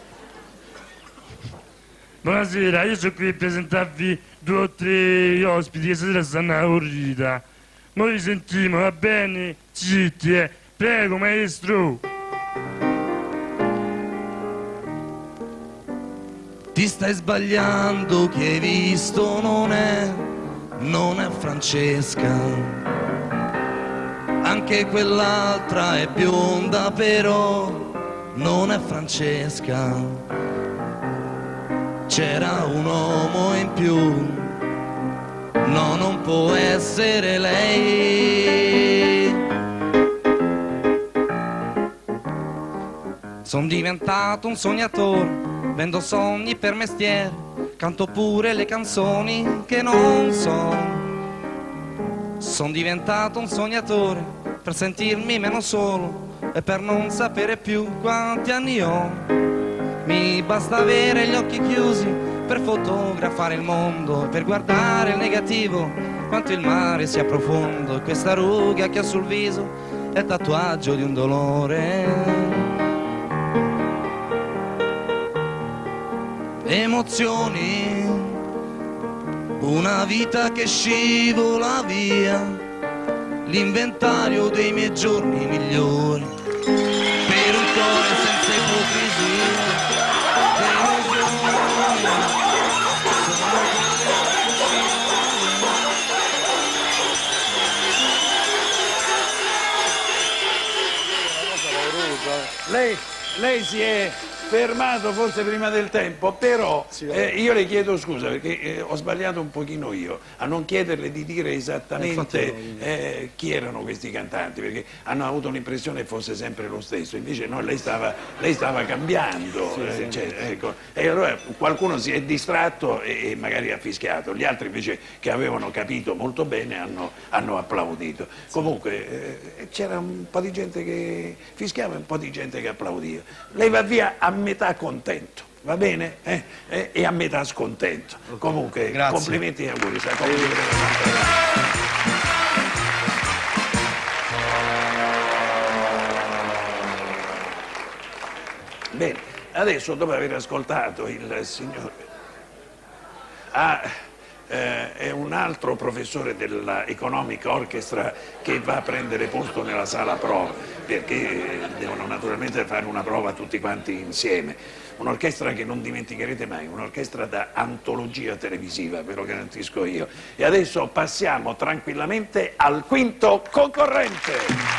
Buonasera, io sono qui a presentarvi due o tre ospiti che stasera stanno alla corrida. Noi vi sentiamo, va bene? Zitti, eh. Prego, maestro. Ti stai sbagliando, che hai visto non è, non è Francesca. Anche quell'altra è bionda però non è Francesca. C'era un uomo in più, no, non può essere lei. Son diventato un sognatore, vendo sogni per mestiere, canto pure le canzoni che non so. Son diventato un sognatore per sentirmi meno solo e per non sapere più quanti anni ho. Mi basta avere gli occhi chiusi per fotografare il mondo, per guardare il negativo, quanto il mare sia profondo. E questa ruga che ho sul viso è il tatuaggio di un dolore. Emozioni, una vita che scivola via, l'inventario dei miei giorni migliori, per un cuore senza ipocrisia. Lei, lei si è fermato forse prima del tempo, però eh, io le chiedo scusa perché eh, ho sbagliato un pochino io a non chiederle di dire esattamente eh, chi erano questi cantanti, perché hanno avuto l'impressione che fosse sempre lo stesso, invece no, lei stava, lei stava cambiando, Sì, eh, sì. cioè, ecco. E allora qualcuno si è distratto e, e magari ha fischiato, gli altri invece che avevano capito molto bene hanno, hanno applaudito. Sì. Comunque eh, c'era un po' di gente che fischiava e un po' di gente che applaudiva. Lei va via a metà contento, va bene? Eh? Eh? E a metà scontento. Okay. Comunque, grazie. Complimenti e auguri. Sa, complimenti. Bene, adesso dopo aver ascoltato il signor... Ah, eh, è un altro professore della Economic Orchestra che va a prendere posto nella sala prova, perché devono naturalmente fare una prova tutti quanti insieme. Un'orchestra che non dimenticherete mai, un'orchestra da antologia televisiva, ve lo garantisco io. E adesso passiamo tranquillamente al quinto concorrente.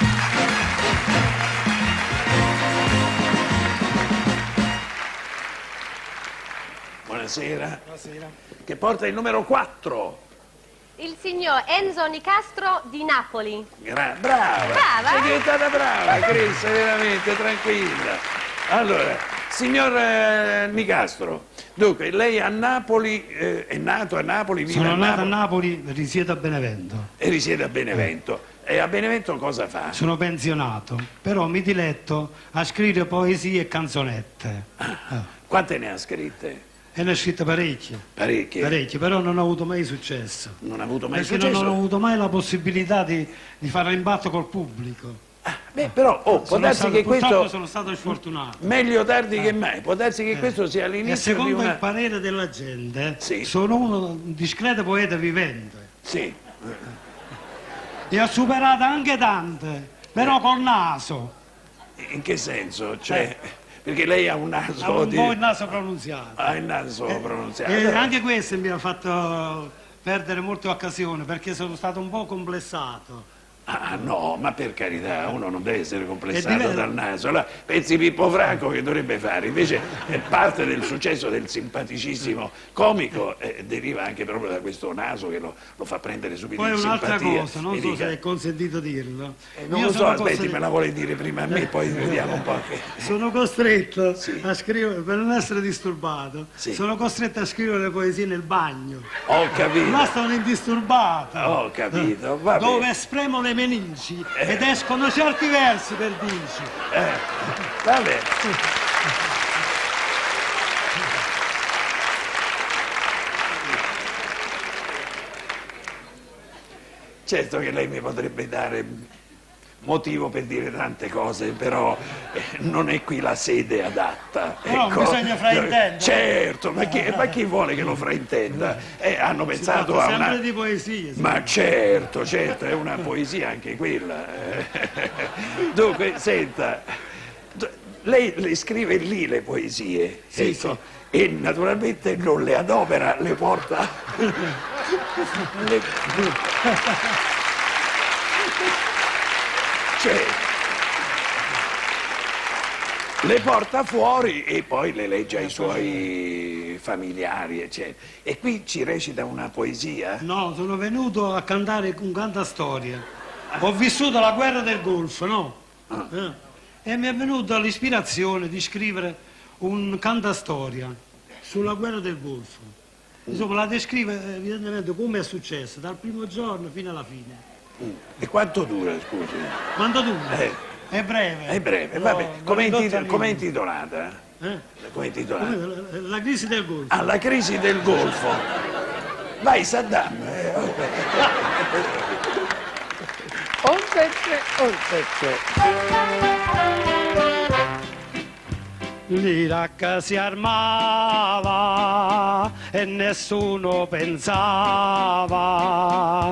Buonasera. Buonasera. Che porta il numero quattro. Il signor Enzo Nicastro di Napoli. Gra- brava. Brava. Sei diventata brava, Chris, veramente tranquilla. Allora, signor eh, Nicastro, dunque, lei a Napoli, eh, è nato a Napoli, vive Sono a nato Napoli. a Napoli, risiedo a Benevento. E risiede a Benevento. E a Benevento cosa fa? Sono pensionato, però mi diletto a scrivere poesie e canzonette. Ah, quante ne ha scritte? E ne ho scritte parecchie. Parecchie? Parecchie, però non ho avuto mai successo. Non ha avuto mai Perché successo? non ho avuto mai la possibilità di, di fare l'impatto col pubblico. Beh, però, oh, può Sono darsi stato- che purtroppo questo... sono stato sfortunato. Meglio tardi che mai, può darsi che questo sia E l'inizio di secondo una... il parere della gente, sono uno un discreto poeta vivente. Sì. E ho superato anche tante, però col naso. In che senso? Cioè, perché lei ha un naso Ha un di... po' il naso pronunziato. Ha il naso pronunziato. E anche questo mi ha fatto perdere molte occasioni, perché sono stato un po' complessato. Ah no, ma per carità, uno non deve essere È complessato diverso. dal naso. Allora, pensi Pippo Franco che dovrebbe fare? Invece eh, parte del successo del simpaticissimo comico eh, deriva anche proprio da questo naso che lo, lo fa prendere subito Poi in un'altra simpatia. cosa, non E so dica, se è consentito dirlo. eh, non Io lo so, sono aspetti, costretto- me la vuole dire prima a me, poi vediamo un po' che... Sono costretto a scrivere, per non essere disturbato, sono costretto a scrivere le poesie nel bagno. Ho capito. Ma sono indisturbato. Ho capito, va Dove bene. espremo le meningi ed escono certi versi per dirci. Eh, va bene. Certo che lei mi potrebbe dare motivo per dire tante cose, però eh, non è qui la sede adatta. No, bisogna fraintendere. Certo, ma chi, ma chi vuole che lo fraintenda? Eh, hanno Si pensato tratta a sempre una... di poesie. sì. Ma certo, certo, è una poesia anche quella. Dunque, senta, d- lei le scrive lì le poesie, Sì, ecco, e naturalmente non le adopera, le porta... le... Cioè, le porta fuori e poi le legge ai suoi familiari, eccetera. E qui ci recita una poesia? No, sono venuto a cantare un cantastoria. Ho vissuto la guerra del Golfo, no? Eh. E mi è venuta l'ispirazione di scrivere un cantastoria sulla guerra del Golfo. Insomma, la descrive evidentemente come è successo, dal primo giorno fino alla fine. E quanto dura, scusi? Quanto dura? Eh, È breve. è breve, No, vabbè. non Com'è ridotto intito- al com'è minimo. intitolata? Eh? Com'è intitolata? Come La, la crisi del Golfo. Ah, la crisi del Golfo. Vai, Saddam. Eh, Un pezzo, un pezzo. L'Iraq si armava e nessuno pensava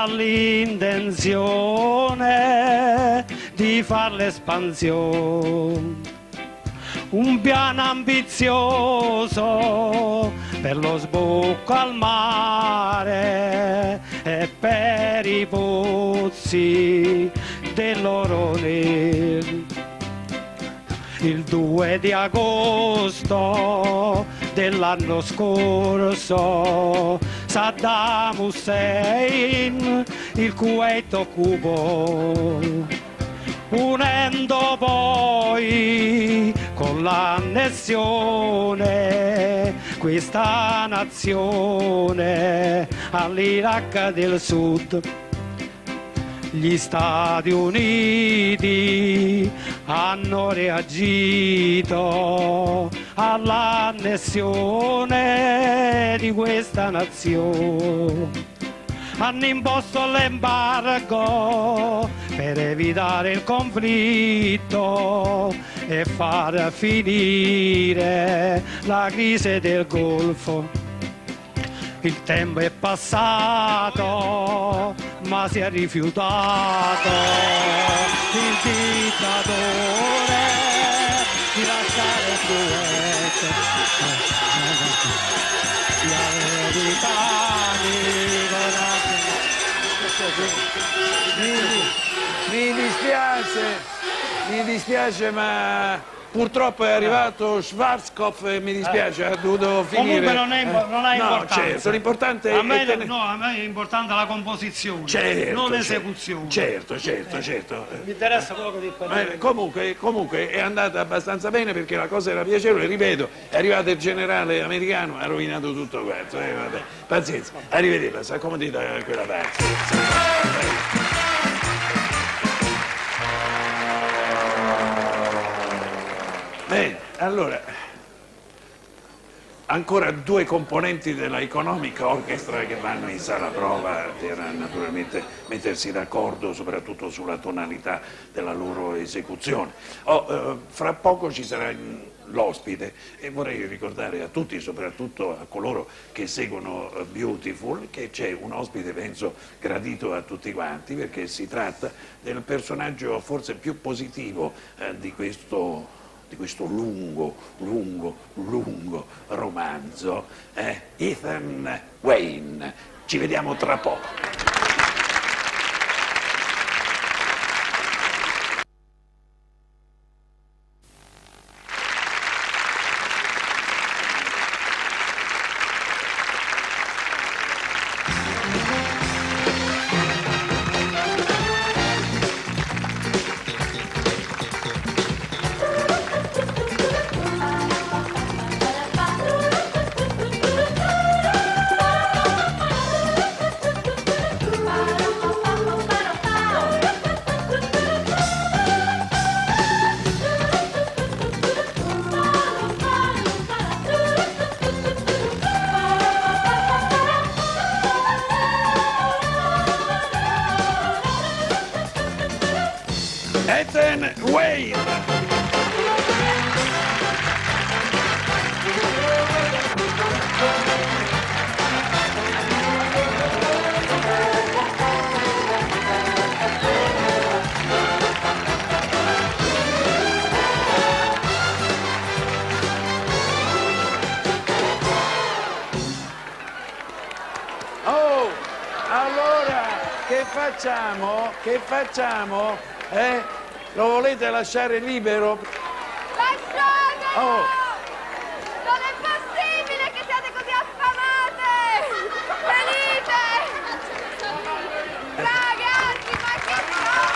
all'intenzione di far l'espansione. Un piano ambizioso per lo sbocco al mare e per i pozzi dell'oro nero. Il due di agosto dell'anno scorso Saddam Hussein il Kuwait occupò, unendo poi con l'annessione questa nazione all'Iraq del Sud. Gli Stati Uniti hanno reagito all'annessione di questa nazione. Hanno imposto l'embargo per evitare il conflitto e far finire la crisi del Golfo. Il tempo è passato, ma si è rifiutato il dittatore di lasciare il Kuwait. Gli americani Mi dispiace, mi dispiace, ma purtroppo è arrivato Schwarzkopf e mi dispiace, ha dovuto finire. Comunque non, è, impo- non ha No, importanza. certo, l'importante a è me, tenere- no, a me è importante la composizione, Certo, non certo, l'esecuzione. Certo, certo, certo. Mi interessa poco di Eh, parlare. comunque, comunque è andata abbastanza bene perché la cosa era piacevole, ripeto, è arrivato il generale americano, ha rovinato tutto quanto. Eh, vabbè. Pazienza, arrivederla, si accomodi da quella parte. allora, ancora due componenti della Economic Orchestra che vanno in sala prova per naturalmente mettersi d'accordo soprattutto sulla tonalità della loro esecuzione. Oh, eh, fra poco ci sarà l'ospite e vorrei ricordare a tutti, soprattutto a coloro che seguono Beautiful, che c'è un ospite penso gradito a tutti quanti, perché si tratta del personaggio forse più positivo eh, di questo di questo lungo, lungo, lungo romanzo, eh? Ethan Wayne. Ci vediamo tra poco. Ethan Wayne. Oh, allora che facciamo? Che facciamo? Eh? Lo volete lasciare libero? Lasciatelo! Oh. Non è possibile che siate così affamate! Venite! Ragazzi, ma che cosa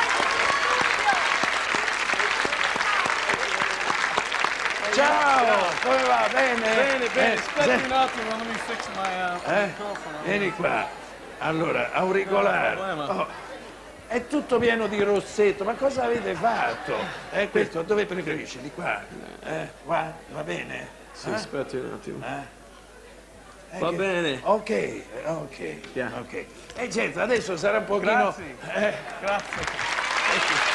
che Ciao, come va? Bene? Bene, bene, Eh, aspetti se- un attimo, let me fix my, uh, Eh? microfono. Vieni qua. Allora, auricolare. No, problema. Oh, è tutto pieno di rossetto, ma cosa avete fatto? Eh, questo dove preferisci? Di qua? Eh, qua? Va bene? Sì, Eh? aspetti un attimo. Eh? Eh, Va che- bene. Ok, eh, ok, Yeah. ok. E certo, adesso sarà un pochino... Grazie. eh, Grazie.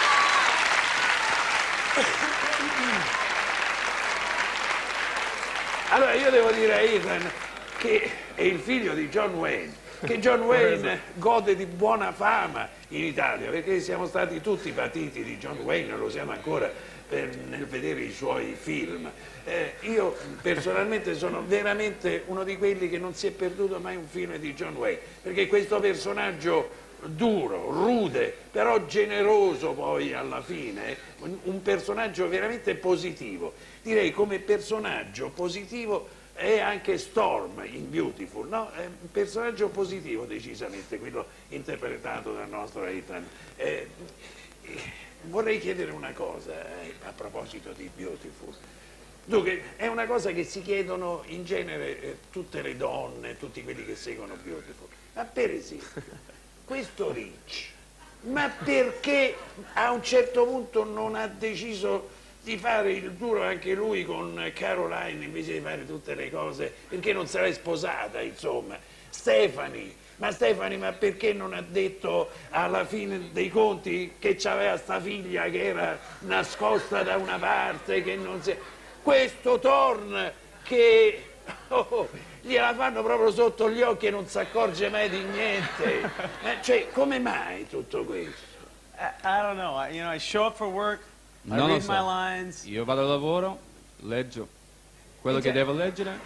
Allora, io devo dire a Ethan che è il figlio di John Wayne, che John Wayne gode di buona fama in Italia, perché siamo stati tutti patiti di John Wayne, lo siamo ancora per- nel vedere i suoi film. Eh, io personalmente sono veramente uno di quelli che non si è perduto mai un film di John Wayne, perché questo personaggio duro, rude, però generoso poi alla fine, un- un personaggio veramente positivo. Direi come personaggio positivo è anche Storm in Beautiful, no? È un personaggio positivo decisamente, quello interpretato dal nostro Ethan. Eh, eh, vorrei chiedere una cosa eh, a proposito di Beautiful. Dunque, è una cosa che si chiedono in genere eh, tutte le donne, tutti quelli che seguono Beautiful. Ma per esempio, questo Rich, ma perché a un certo punto non ha deciso di fare il duro anche lui con Caroline invece di fare tutte le cose, perché non sarà sposata, insomma. Stephanie, ma Stephanie, ma perché non ha detto alla fine dei conti che c'aveva sta figlia che era nascosta da una parte, che non si... Questo Thorne che oh, gliela fanno proprio sotto gli occhi e non si accorge mai di niente. Eh, cioè, come mai tutto questo? I, I don't know. I, you know, I show up for work, I Non lo read so. my lines. Io vado al lavoro, leggo quello che devo leggere.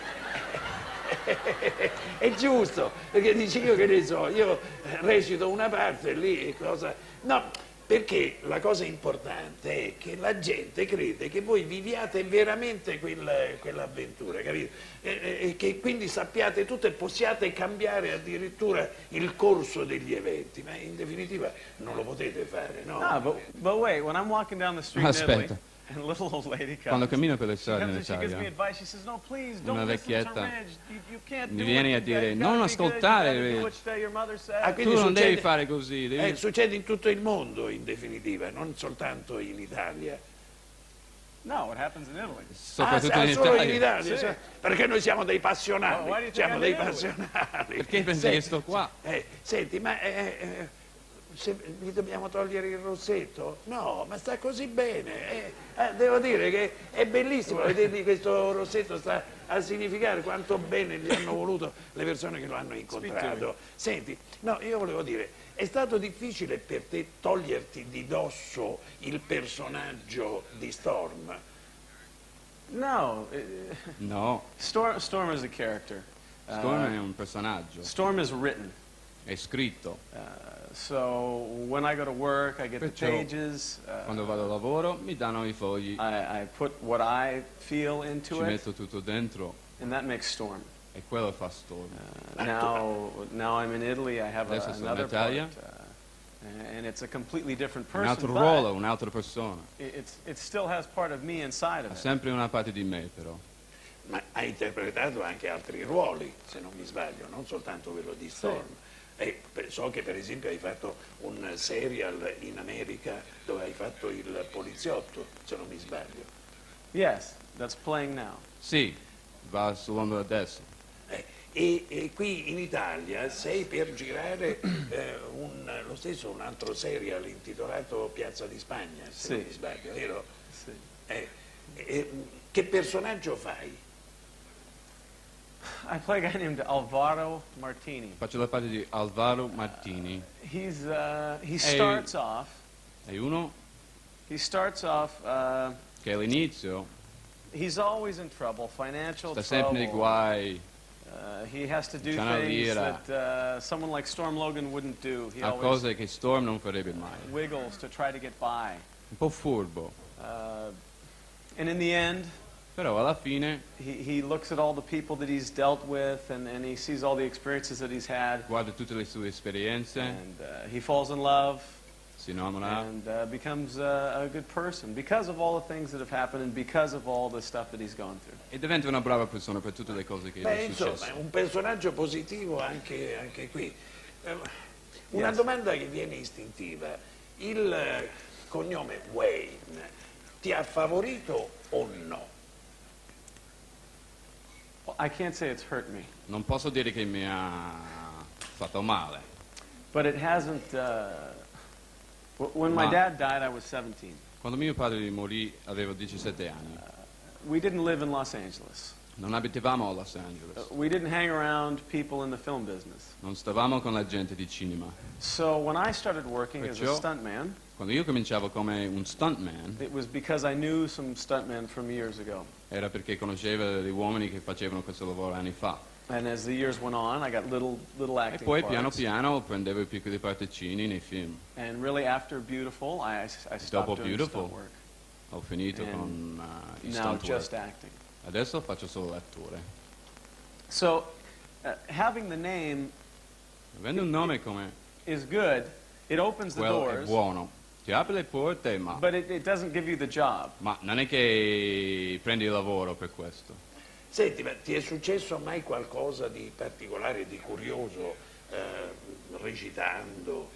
È giusto, perché dici io che ne so, io recito una parte lì e cosa... No, perché la cosa importante è che la gente crede che voi viviate veramente quel- quell'avventura, capito? E, e che quindi sappiate tutto e possiate cambiare addirittura il corso degli eventi, ma in definitiva non lo potete fare, no? No, but, but wait, when I'm walking down the street in Italy, Aspetta. and a little old lady comes, Quando cammino per le she strade in comes and she gives me Italia, advice. She says, no, please, una don't listen to vecchietta Reg. You, you can't mi do viene it. a You dire, gotta non be good. ascoltare You gotta do Reg. what your mother said. Ah, tu quindi non succede- devi fare così, devi... Eh, succede in tutto il mondo, in definitiva, non soltanto in Italia. No, it happens in Italy. Ah, Soprattutto in solo in Italia. Italia, Sì. sì. Perché noi siamo dei Oh, why do passionali, you think siamo I'm dei in Italy? passionali. Perché pensi Senti, che sto qua? eh, senti, ma eh, eh, se gli dobbiamo togliere il rossetto? No, ma sta così bene. eh. Eh, devo dire che è bellissimo vedergli questo rossetto, sta a significare quanto bene gli hanno voluto le persone che lo hanno incontrato. Senti, no, io volevo dire, è stato difficile per te toglierti di dosso il personaggio di Storm? No. uh, No, Storm, Storm is a character. Storm Uh, è un personaggio, Storm is written. è scritto. Uh, so when I go to work, I get Perciò, the pages. Uh, Quando vado a lavoro mi danno i fogli, I, I put what I feel into ci it, metto tutto dentro and that makes Storm. e quello fa Storm. Uh, now, now I'm in Italy. I have a, Adesso sono in another part, Italia. uh, and it's a completely different Un person. altro but ruolo, un'altra persona. it, it's, it still has part of me inside of Ha it. sempre una parte di me però. Ma hai interpretato anche altri ruoli, se non mi sbaglio, non soltanto quello di Storm. E per- so che per esempio hai fatto un serial in America dove hai fatto il poliziotto, se non mi sbaglio. Yes, that's playing now. Sì, va sull'onda adesso. Eh, e, e qui in Italia sei per girare eh, un- lo stesso un altro serial intitolato Piazza di Spagna, se Sì. non mi sbaglio, vero? Sì. Eh, eh, che personaggio fai? I play a guy named Alvaro Martini. Faccio la parte di Alvaro Martini. He's uh, he Hey. starts off. È uno He starts off. Uh, che all'inizio he's always in trouble, financial sta trouble. sempre nei guai, Uh, he has to do C'è una things lira. that uh, someone like Storm Logan wouldn't do. He ha always cose che Storm non farebbe mai. wiggles to try to get by. Un po' furbo, Uh, and in the end, però alla fine he, he looks at all the people that he's dealt with, and, and he sees all the experiences that he's had, guarda tutte le sue esperienze, and uh, he falls in love, si innamora and uh, becomes uh, a good person because of all the things that have happened and because of all the stuff that he's gone through. e diventa una brava persona per tutte le cose che Beh, gli è insomma, è successo. un personaggio positivo anche, anche qui. Eh, Una Yes. domanda che viene istintiva. Il eh, cognome Wayne ti ha favorito o no? Well, I can't say it's hurt me, Non posso dire che mi ha fatto male, but it hasn't. Uh, w- when my Ma- dad died, I was seventeen. quando mio padre morì avevo diciassette anni, We didn't live in Los Angeles. non abitavamo a Los Angeles, Uh, we didn't hang around people in the film business. non stavamo con la gente di cinema. So when I started working as a Perciò- stuntman, Quando io cominciavo come un stuntman it was because I knew some stuntmen from years ago. era perché conoscevo degli uomini che facevano questo lavoro anni fa. And as the years went on, I got little little E acting poi piano parts. piano prendevo i piccoli particini nei film. And really after Beautiful, I, I stopped Dopo doing Beautiful stunt work. ho finito And con uh, i now stunt just work. acting. Adesso faccio solo l'attore. So uh, having the name Avendo un nome come is good. It opens the quello è doors, buono, ti apre le porte, ma, but it, it doesn't give you the job. ma non è che prendi il lavoro per questo. Senti, ma ti è successo mai qualcosa di particolare, di curioso, eh, recitando?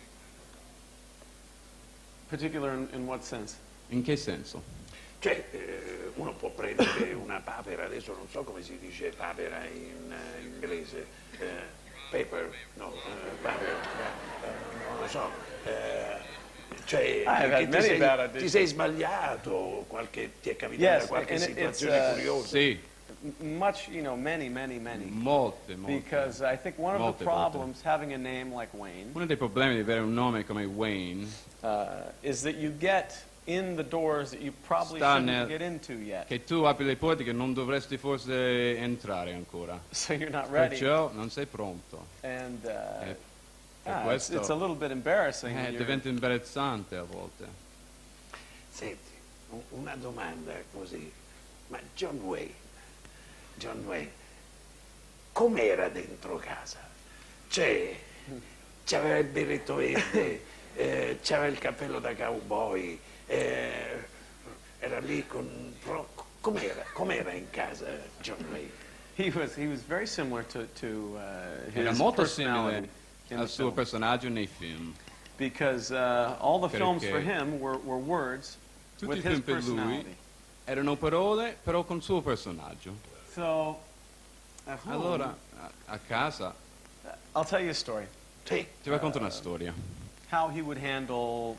Particular in, in what sense? In che senso? Cioè, eh, uno può prendere una papera, adesso non so come si dice papera in eh, inglese, eh, paper, no, eh, papera, eh, non lo so. eh, cioè, I've che had ti, many sei, bad ti sei sbagliato, qualche, ti è capitata Yes, qualche and it- it's, situazione uh, curiosa? Sì, M- Much, you know, many, many, many. molte, molte. Because I think one of Molte the volte. problems having a name like Wayne Uno dei problemi di avere un nome come Wayne uh, is that you get in the doors that you probably sta shouldn't nel get into yet. che tu apri le porte che non dovresti forse entrare ancora. So you're not ready. Perciò non sei pronto. And uh, E per ah, it's, questo it's a little bit embarrassing. eh, when you're- diventa imbarazzante a volte. Senti, u- una domanda così, ma John Wayne, John Wayne, com'era dentro casa? Cioè, c'aveva il berretto verde, eh, c'aveva il cappello da cowboy, eh, era lì con... pro- com'era, com'era in casa John Wayne? He was he was very similar to to uh, Era his molto personality simile in al the suo film. personaggio nei film. Because uh, all the films Perché for him were, were words Tutti with i his film per lui personality. Erano parole, però con suo personaggio. So, at home, Allora, a, a casa, I'll tell you a story. Sì. ti racconto una storia. How he would handle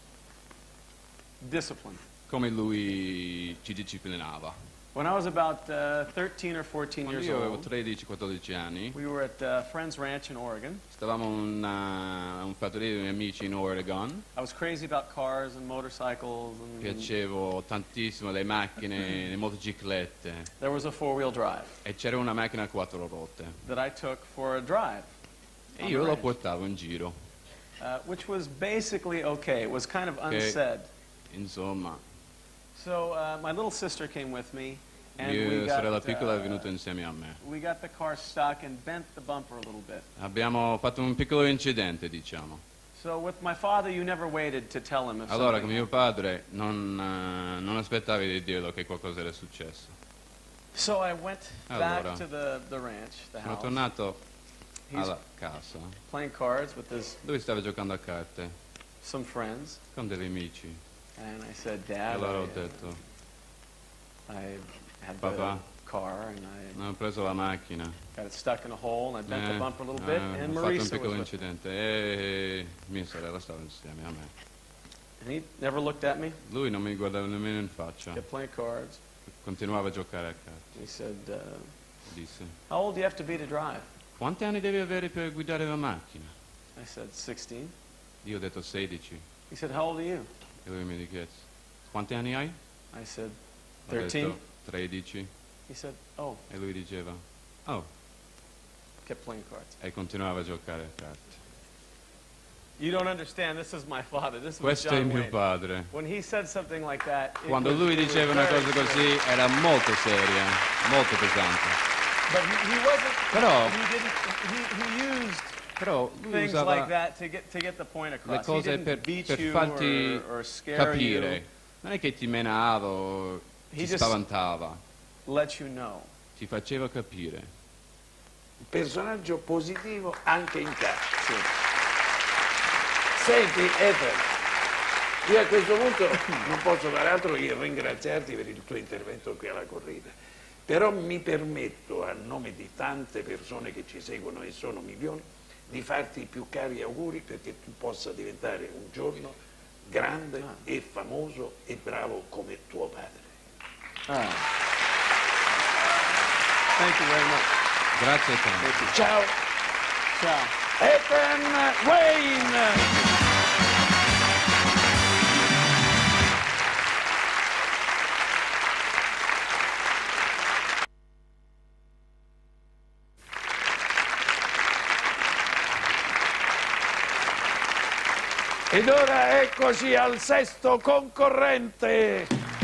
discipline. Come lui ci disciplinava. When I was about uh, thirteen or fourteen Quando years io avevo old, tredici quattordici anni, we were at uh, Friends Ranch in Oregon. stavamo a una- un fattoria di miei amici in Oregon. I was crazy about cars and motorcycles, and Piacevo tantissimo le macchine, le motociclette. there was a four-wheel drive E c'era una macchina a quattro ruote. that I took for a drive, E on io the lo ranch. portavo in giro. uh, which was basically okay. It was kind of Che, unsaid. insomma, So uh, my little sister came with me, and we mia got, sorella piccola è uh, venuta insieme a me. we got the car stuck and bent the bumper a little bit. Abbiamo fatto un piccolo incidente, diciamo. So with my father, you never waited to tell him if Allora, something con mio padre non, eh, non aspettavi di dirlo che qualcosa era successo. So I went Allora, back to the, the ranch, the sono house, tornato He's- alla casa, playing cards with his dove stava giocando a carte some friends, con degli amici. and I said, E Dad, allora I, ho uh, detto, I had Papà, the car and I ho preso la macchina. got it stuck in a hole, and I bent the Eh, bumper a little eh, bit, and ho fatto un Marisa piccolo was with me. incidente e mia sorella stava insieme a me. And he never looked at me, Lui non mi guardava nemmeno in faccia, kept playing cards. continuava a giocare a carte. He said, uh, Disse, how old do you have to be to drive? quanti anni devi avere per guidare la macchina? I said, sixteen. Io ho detto sedici. He said, how old are you? E lui mi dice, quanti anni hai? I said, Ho thirteen. detto tredici. He said, oh, E lui diceva, oh, kept playing cards. e continuava a giocare a carte. You don't understand, this is my father, this was Questo è John mio Wayne. padre. When he said something like that, it Quando was- lui it was diceva una very cosa così serious. era molto seria, molto pesante. But he, he wasn't, Però- he didn't, he, he used Però lui things usava like that to get, to get the point across. le cose he didn't per, beat per you farti or, or scare capire. you, Non è che ti menava o He ti just- spaventava, let you know. ti faceva capire. Personaggio positivo anche in casa. Senti, Ethan, io a questo punto non posso fare altro che ringraziarti per il tuo intervento qui alla corrida, però mi permetto, a nome di tante persone che ci seguono e sono milioni, di farti i più cari auguri perché tu possa diventare un giorno grande e famoso e bravo come tuo padre. Ah. Thank you very much. Grazie a te. Ciao. Ciao. Ethan Wayne. Ed ora eccoci al sesto concorrente.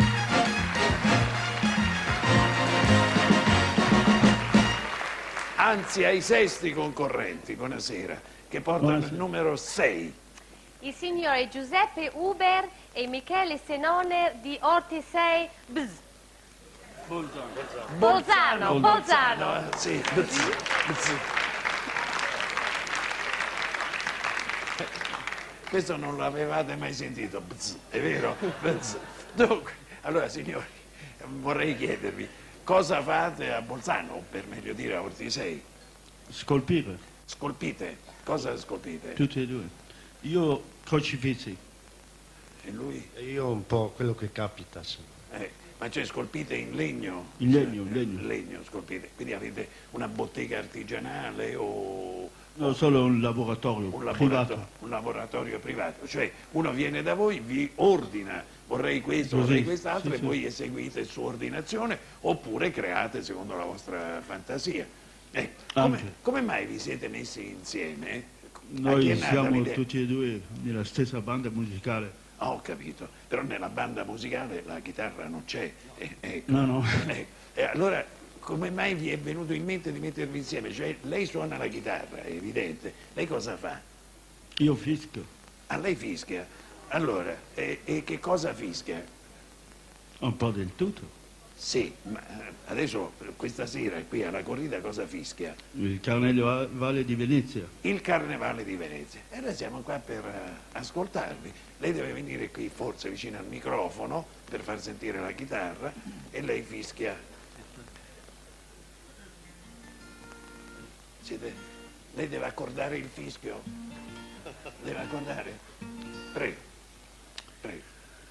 Anzi, ai sesti concorrenti, buonasera, che portano il numero sei. I signori Giuseppe Uber e Michele Senone di Ortisei Bz. Bolzano. Bolzano, Bolzano. eh, sì, bzz, bzz. Questo non l'avevate mai sentito, bzz, è vero? Bzz. Dunque, allora signori, vorrei chiedervi, cosa fate a Bolzano, o per meglio dire a Ortisei? Scolpire, Scolpite? Cosa scolpite? tutti e due. Io crocifissi. E lui? E io un po' quello che capita. Sì. Eh, ma cioè scolpite in legno? In legno, in legno. In legno scolpite. Quindi avete una bottega artigianale o No, solo un laboratorio un privato. laboratorio, un laboratorio privato? Cioè uno viene da voi, vi ordina, vorrei questo, Così, vorrei quest'altro, sì, e sì. voi eseguite su ordinazione oppure create secondo la vostra fantasia. Eh, come, Anche. come mai vi siete messi insieme? A chi è Noi nata siamo l'idea? tutti e due nella stessa banda musicale. Ah, ho capito, però nella banda musicale la chitarra non c'è. Eh, ecco. No, no. Eh, e allora, come mai vi è venuto in mente di mettervi insieme? Cioè, lei suona la chitarra, è evidente. Lei cosa fa? Io fischio, Ah, lei fischia. Allora, e, e che cosa fischia? un po' del tutto. Sì, ma adesso questa sera qui alla corrida cosa fischia? Il Carnevale di Venezia. Il Carnevale di Venezia. E noi siamo qua per uh, ascoltarvi. Lei deve venire qui forse vicino al microfono per far sentire la chitarra e lei fischia. Siete... Lei deve accordare il fischio. Deve accordare? Prego. Prego.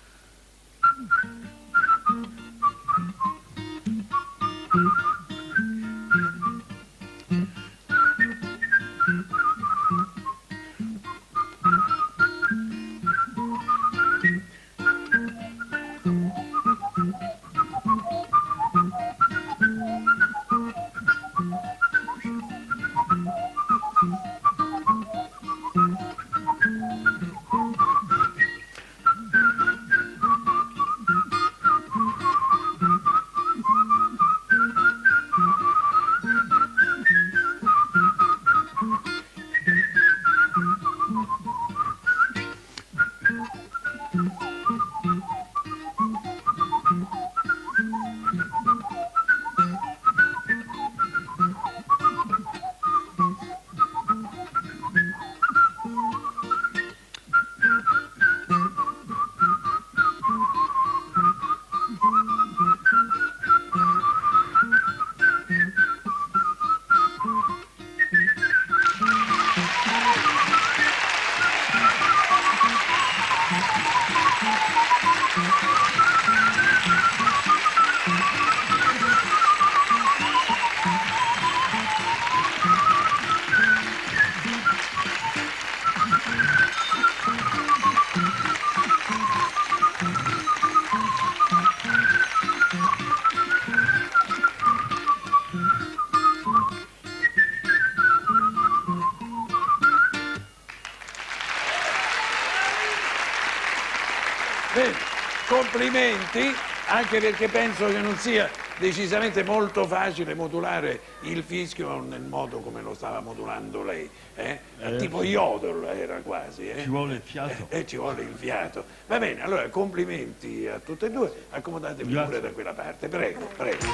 Bene, complimenti, anche perché penso che non sia decisamente molto facile modulare il fischio nel modo come lo stava modulando lei. Eh? Eh, tipo sì. Yodel era quasi. Eh? Ci vuole il fiato. E eh, ci vuole il fiato. Va bene, allora complimenti a tutte e due, accomodatevi Grazie. pure da quella parte. Prego, prego.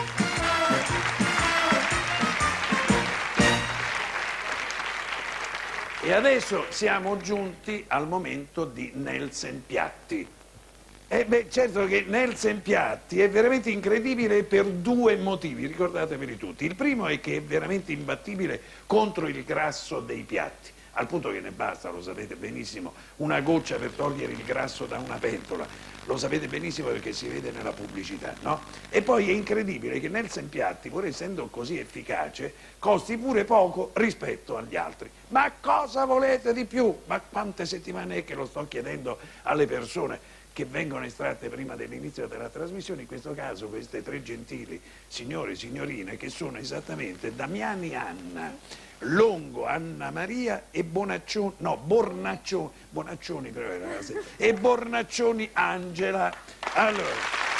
E adesso siamo giunti al momento di Nelson Piatti. E beh, certo che Nelson Piatti è veramente incredibile per due motivi, ricordateveli tutti. Il primo è che è veramente imbattibile contro il grasso dei piatti, al punto che ne basta, lo sapete benissimo, una goccia per togliere il grasso da una pentola. Lo sapete benissimo perché si vede nella pubblicità, no? E poi è incredibile che Nelson Piatti, pur essendo così efficace, costi pure poco rispetto agli altri. Ma cosa volete di più? Ma quante settimane è che lo sto chiedendo alle persone che vengono estratte prima dell'inizio della trasmissione, in questo caso queste tre gentili signore e signorine che sono esattamente Damiani Anna, Longo Anna Maria e Bonaccioni, no, Bornaccioni, Bonaccioni però era la sera, e Bornaccioni Angela. Allora,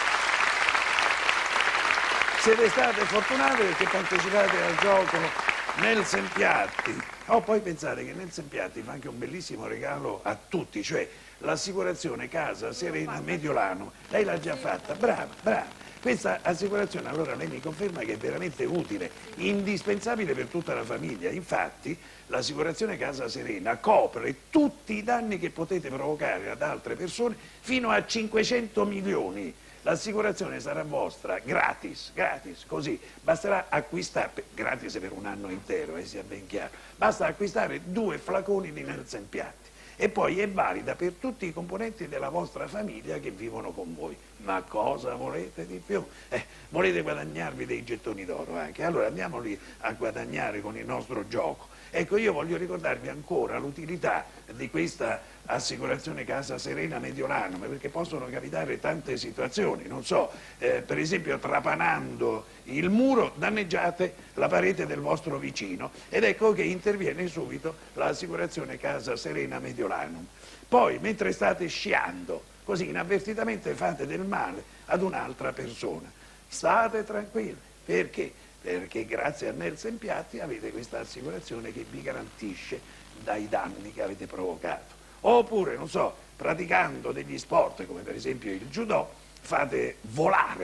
siete state fortunate perché partecipate al gioco Nelson Piatti. Oh, poi pensate che Nelson Piatti fa anche un bellissimo regalo a tutti, cioè l'assicurazione Casa Serena Mediolano. Lei l'ha già fatta, brava, brava. Questa assicurazione, allora lei mi conferma che è veramente utile, indispensabile per tutta la famiglia. Infatti l'assicurazione Casa Serena copre tutti i danni che potete provocare ad altre persone fino a cinquecento milioni. L'assicurazione sarà vostra gratis, gratis, così, basterà acquistare, gratis per un anno intero, eh, sia ben chiaro, basta acquistare due flaconi di Nelson Piatti e poi è valida per tutti i componenti della vostra famiglia che vivono con voi. Ma cosa volete di più? Eh, volete guadagnarvi dei gettoni d'oro anche? Allora andiamo lì a guadagnare con il nostro gioco. Ecco, io voglio ricordarvi ancora l'utilità di questa assicurazione Casa Serena Mediolano, perché possono capitare tante situazioni, non so, eh, per esempio trapanando il muro danneggiate la parete del vostro vicino ed ecco che interviene subito l'assicurazione Casa Serena Mediolano. Poi, mentre state sciando, così inavvertitamente fate del male ad un'altra persona, state tranquilli, perché? Perché grazie a Nelson Piatti avete questa assicurazione che vi garantisce dai danni che avete provocato. Oppure, non so, praticando degli sport come per esempio il judo, fate volare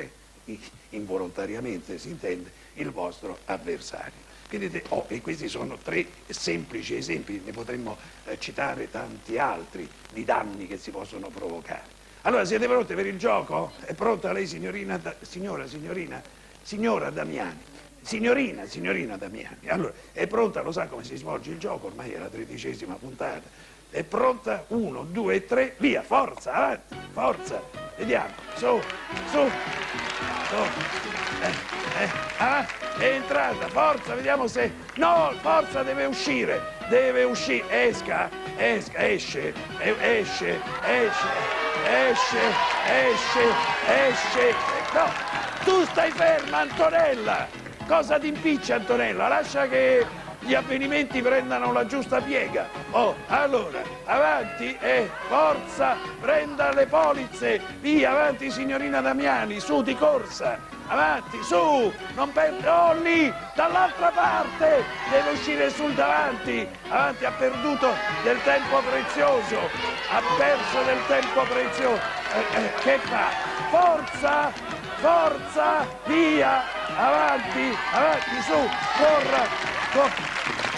involontariamente si intende, il vostro avversario. Vedete, oh, e questi sono tre semplici esempi, ne potremmo eh, citare tanti altri di danni che si possono provocare. Allora, siete pronti per il gioco? È pronta lei, signorina, da, signora, signorina, signora Damiani? Signorina, signorina Damiani. Allora, è pronta, lo sa come si svolge il gioco, ormai è la tredicesima puntata. È pronta? Uno, due, tre, via, forza, avanti, forza, vediamo, su, su, su, eh, eh, avanti, è entrata, forza, vediamo se, no, forza, deve uscire, deve uscire, esca, esca, esce, eh, esce, esce, esce, esce, esce, no, tu stai ferma, Antonella, cosa ti impiccia, Antonella, lascia che gli avvenimenti prendano la giusta piega. Oh, allora, avanti e forza, prenda le polizze, via, avanti signorina Damiani, su di corsa, avanti, su, non perde, oh lì, dall'altra parte, deve uscire sul davanti, avanti, ha perduto del tempo prezioso, ha perso del tempo prezioso, eh, eh, che fa? Forza, forza, via, avanti, avanti, su, corra, corra.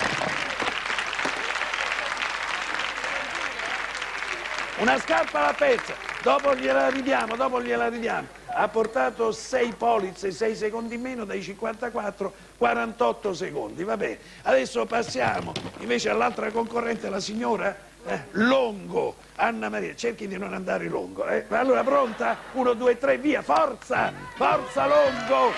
Una scarpa alla pezza, dopo gliela ridiamo, dopo gliela ridiamo. Ha portato sei polizze, sei secondi in meno, dai cinquantaquattro, quarantotto secondi, va bene. Adesso passiamo invece all'altra concorrente, la signora eh, Longo, Anna Maria, cerchi di non andare lungo. Eh. Allora, pronta? Uno, due, tre, via, forza, forza Longo,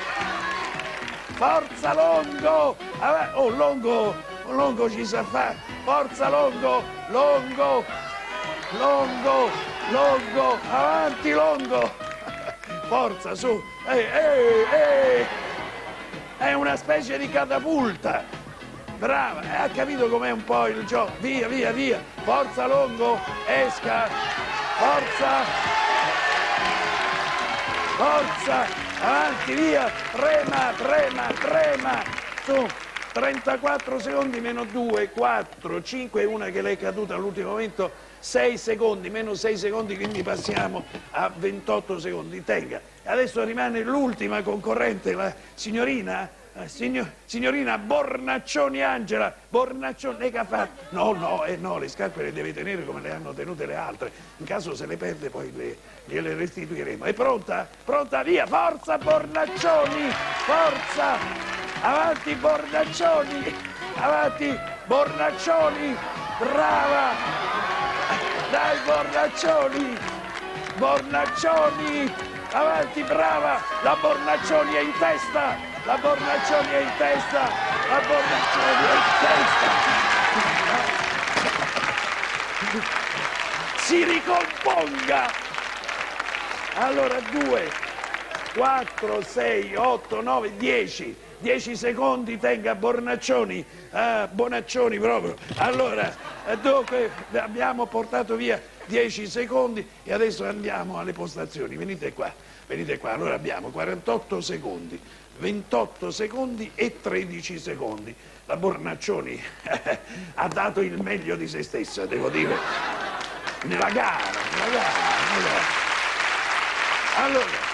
forza Longo, oh Longo, Longo ci sa fare, forza Longo, Longo. Longo, Longo, avanti Longo, forza, su, ehi, ehi, ehi, è una specie di catapulta, brava, ha capito com'è un po' il gioco, via, via, via, forza Longo, esca, forza, forza, avanti, via, prema, prema, prema, su, trentaquattro secondi meno due, quattro, cinque, una che le è caduta all'ultimo momento, sei secondi, meno sei secondi, quindi passiamo a ventotto secondi. Tenga. Adesso rimane l'ultima concorrente, la signorina, eh, signor, signorina Bornaccioni Angela. Bornaccioni, lei che ha fatto? No, no, eh, no, le scarpe le deve tenere come le hanno tenute le altre. In caso se le perde poi le, gliele restituiremo. È pronta? Pronta, via, forza Bornaccioni, forza, avanti Bornaccioni, avanti Bornaccioni, brava! Dai Bornaccioni, Bornaccioni, avanti, brava, la Bornaccioni è in testa, la Bornaccioni è in testa, la Bornaccioni è in testa. Si ricomponga. Allora, due, quattro, sei, otto, nove, dieci. dieci secondi, tenga Bornaccioni, ah, Bonaccioni proprio. Allora, dunque abbiamo portato via dieci secondi e adesso andiamo alle postazioni. Venite qua, venite qua. Allora abbiamo quarantotto secondi, ventotto secondi e tredici secondi. La Bornaccioni ha dato il meglio di se stessa, devo dire, nella gara, nella gara, nella gara. Allora,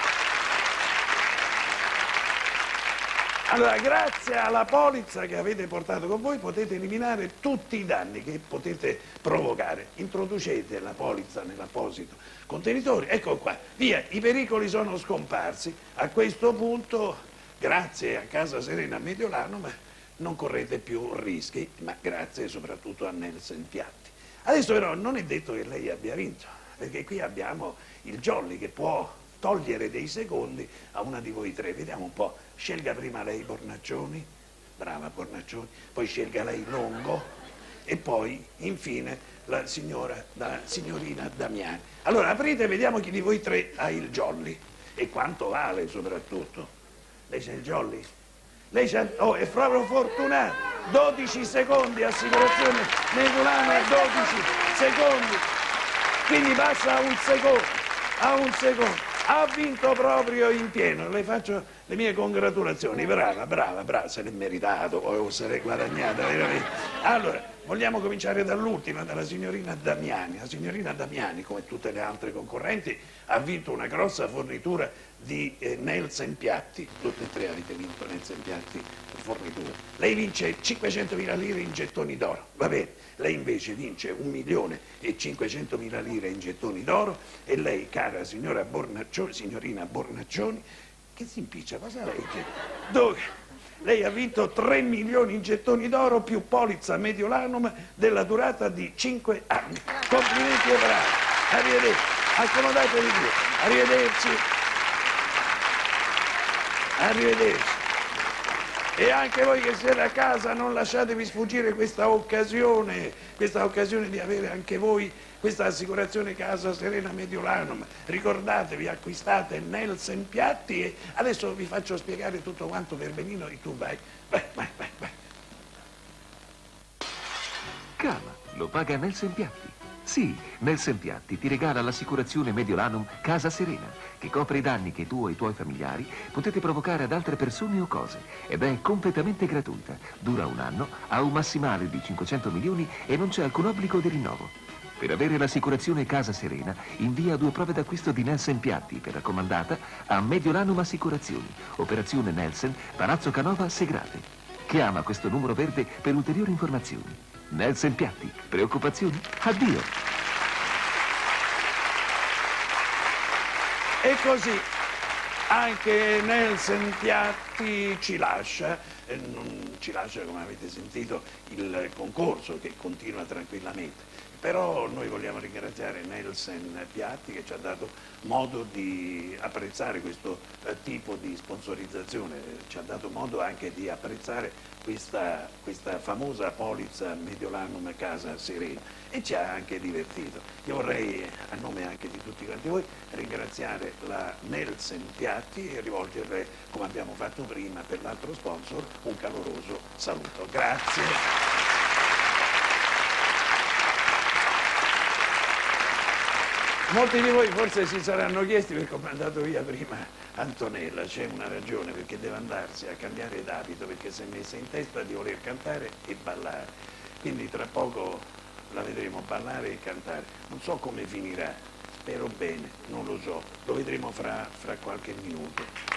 Allora, grazie alla polizza che avete portato con voi potete eliminare tutti i danni che potete provocare. Introducete la polizza nell'apposito contenitore, ecco qua, via, i pericoli sono scomparsi. A questo punto, grazie a Casa Serena a Mediolano, ma non correte più rischi, ma grazie soprattutto a Nelson Piatti. Adesso però non è detto che lei abbia vinto, perché qui abbiamo il Jolly che può togliere dei secondi a una di voi tre. Vediamo un po', scelga prima lei Bornaccioni, brava Bornaccioni, poi scelga lei Longo e poi infine la signora, la signorina Damiani. Allora aprite e vediamo chi di voi tre ha il Jolly e quanto vale soprattutto. Lei c'ha il Jolly? Lei c'ha... Oh, è proprio fortunato, dodici secondi, assicurazione Mediolano, dodici secondi, quindi passa a un secondo, a un secondo. Ha vinto proprio in pieno, le faccio le mie congratulazioni, brava, brava, brava, se l'è meritato, poi se l'è guadagnata veramente. Allora, vogliamo cominciare dall'ultima, dalla signorina Damiani. La signorina Damiani, come tutte le altre concorrenti, ha vinto una grossa fornitura di eh, Nelson Piatti. Tutte e tre avete vinto Nelson Piatti fornitura. Lei vince cinquecentomila lire in gettoni d'oro, va bene. Lei invece vince un milione e cinquecentomila lire in gettoni d'oro e lei, cara signora Bornaccioni, signorina Bornaccioni, che si impiccia? Cosa lei? Dove? Lei ha vinto tre milioni in gettoni d'oro più polizza Mediolanum della durata di cinque anni. Complimenti e bravi. Arrivederci. Accomodatevi via. Arrivederci. Arrivederci. E anche voi che siete a casa non lasciatevi sfuggire questa occasione, questa occasione di avere anche voi questa assicurazione Casa Serena Mediolanum. Ricordatevi, acquistate Nelson Piatti e adesso vi faccio spiegare tutto quanto per benino e tu vai, vai, vai, vai, vai. Calma, lo paga Nelson Piatti. Sì, Nelson Piatti ti regala l'assicurazione Mediolanum Casa Serena, che copre i danni che tu o i tuoi familiari potete provocare ad altre persone o cose ed è completamente gratuita. Dura un anno, ha un massimale di cinquecento milioni e non c'è alcun obbligo di rinnovo. Per avere l'assicurazione Casa Serena, invia due prove d'acquisto di Nelson Piatti per raccomandata a Mediolanum Assicurazioni, operazione Nelson, Palazzo Canova, Segrate. Chiama questo numero verde per ulteriori informazioni. Nelson Piatti, preoccupazioni? Addio! E così anche Nelson Piatti ci lascia, eh, non ci lascia, come avete sentito, il concorso che continua tranquillamente. Però noi vogliamo ringraziare Nelson Piatti che ci ha dato modo di apprezzare questo eh, tipo di sponsorizzazione, ci ha dato modo anche di apprezzare questa, questa famosa polizza Mediolanum Casa Serena e ci ha anche divertito. Io vorrei, a nome anche di tutti quanti voi, ringraziare la Nelson Piatti e rivolgerle, come abbiamo fatto prima per l'altro sponsor, un caloroso saluto. Grazie. Molti di voi forse si saranno chiesti perché ho mandato via prima Antonella, c'è una ragione, perché deve andarsi a cambiare d'abito, perché si è messa in testa di voler cantare e ballare, quindi tra poco la vedremo ballare e cantare. Non so come finirà, spero bene, non lo so, lo vedremo fra, fra qualche minuto.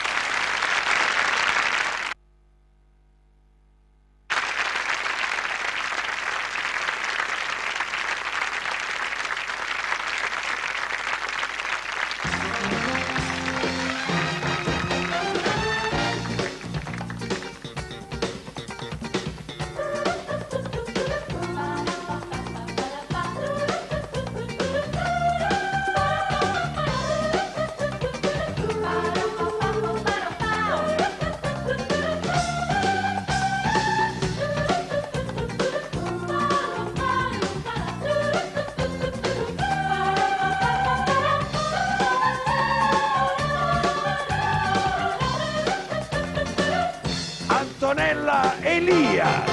Antonella Elia.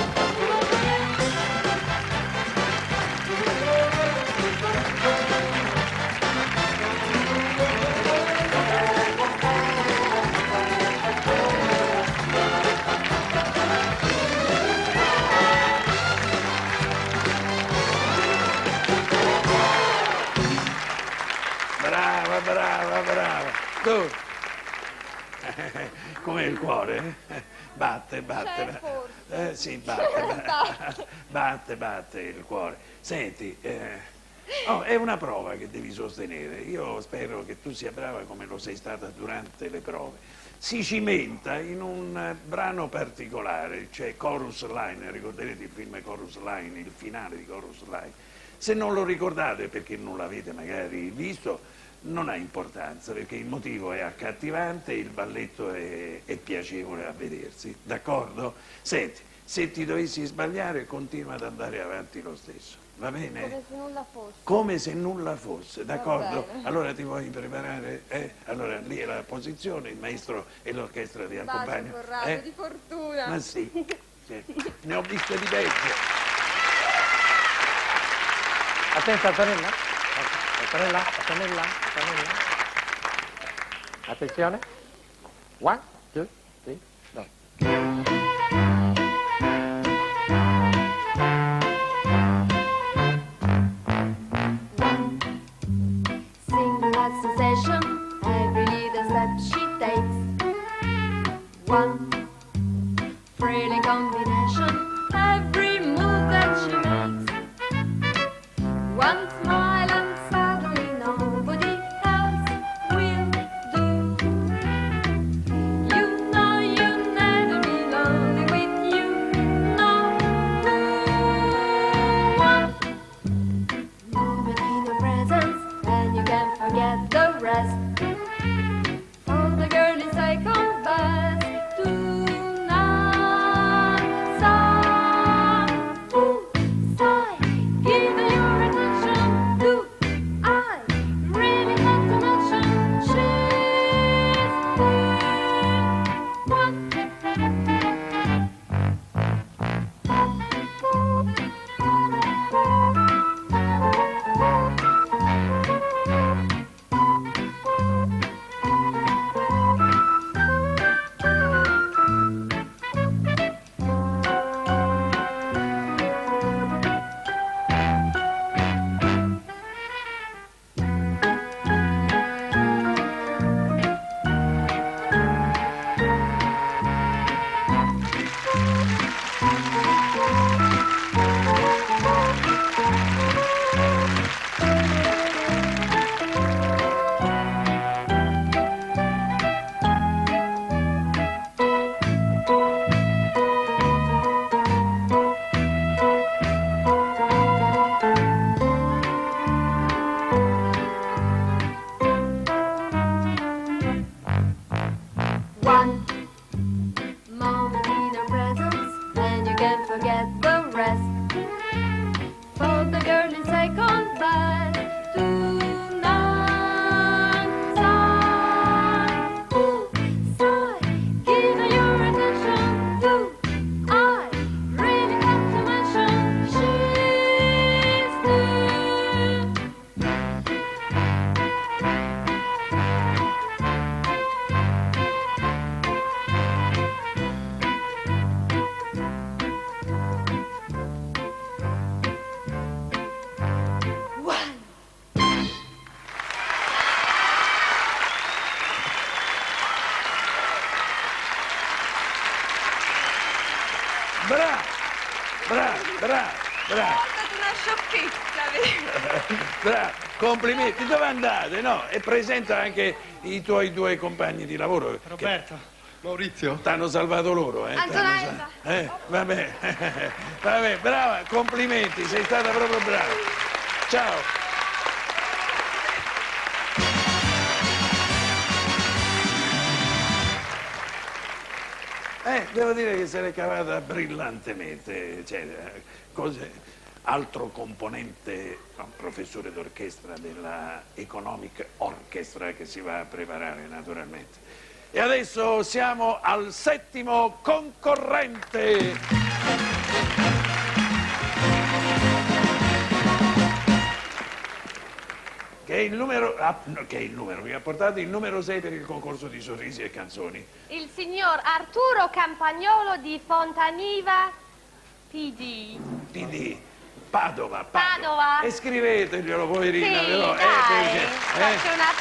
Brava, brava, brava. Tu. Com'è il cuore? Batte, batte, C'è batte. Eh, sì, batte, batte, batte, batte il cuore. Senti, eh, oh, è una prova che devi sostenere. Io spero che tu sia brava come lo sei stata durante le prove. Si cimenta in un brano particolare, cioè Chorus Line, ricorderete il film Chorus Line, il finale di Chorus Line. Se non lo ricordate perché non l'avete magari visto, non ha importanza, perché il motivo è accattivante e il balletto è, è piacevole a vedersi, d'accordo? Senti, se ti dovessi sbagliare continua ad andare avanti lo stesso, va bene? Come se nulla fosse. Come se nulla fosse, d'accordo? bene. Allora ti vuoi preparare? Eh? Allora lì è la posizione, il maestro e l'orchestra ti Bacio accompagnano. Corrado, Eh? di fortuna. Ma sì, sì, ne ho viste di peggio. Attenta Antonella. Antonella, Antonella, Antonella. Attenzione. One, two, three, go. press. For the girl in second best. Do not sigh. Ooh, sigh. Give her your attention. Do I really have to mention she's new? Bravo, bravo, bravo, bravo. È stata una sciocchezza, vero? Bravo, complimenti. Dove andate? No, e presenta anche i tuoi due compagni di lavoro. Roberto. Maurizio. T'hanno salvato loro, eh? Antonella. T'hanno sa- eh? Vabbè, vabbè, brava, complimenti, sei stata proprio brava. Ciao. Eh, devo dire che se l'è cavata brillantemente, cioè, eh, cose, altro componente, un professore d'orchestra della Economic Orchestra che si va a preparare naturalmente. E adesso siamo al settimo concorrente. Che è il numero, ah, no, che è il numero, mi ha portato il numero sei per il concorso di sorrisi e canzoni. Il signor Arturo Campagnolo di Fontaniva, P D. P D, Padova, Padova. Padova. E scriveteglielo, poverina, Sì, però. dai, eh, perché, eh? faccio una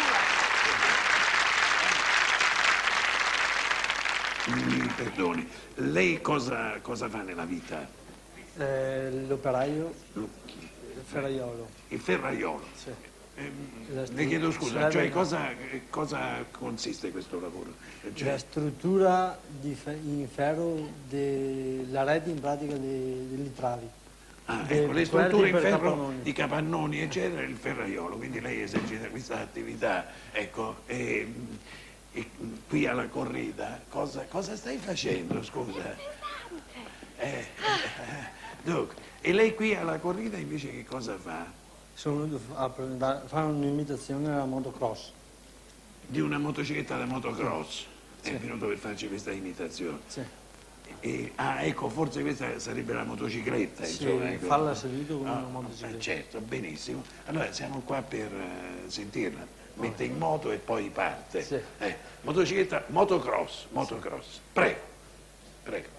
figura. Mi perdoni, lei cosa, cosa fa nella vita? Eh, l'operaio, il ferraiolo. Il ferraiolo? Sì. Eh, le chiedo scusa, cioè cosa, cosa consiste questo lavoro? Cioè, La struttura di fe- in ferro della rete in pratica de- degli travi. ah, De- ecco, le quelli strutture in per ferro, capannoni. i capannoni, eccetera, il ferraiolo, quindi lei esercita questa attività, ecco, e, e qui alla corrida, cosa, cosa stai facendo, scusa? Eh, eh, dunque, e lei qui alla corrida invece che cosa fa? Sono venuto a da- fare un'imitazione alla motocross. Di una motocicletta da motocross, Sì. è venuto per farci questa imitazione. Sì. E, ah, ecco, forse questa sarebbe la motocicletta, Sì, insomma. Ecco. farla seduto con Ah, una motocicletta. eh, certo, benissimo. Allora siamo qua per eh, sentirla. Mette in moto e poi parte. Sì. Eh, motocicletta, motocross, motocross. Prego, prego.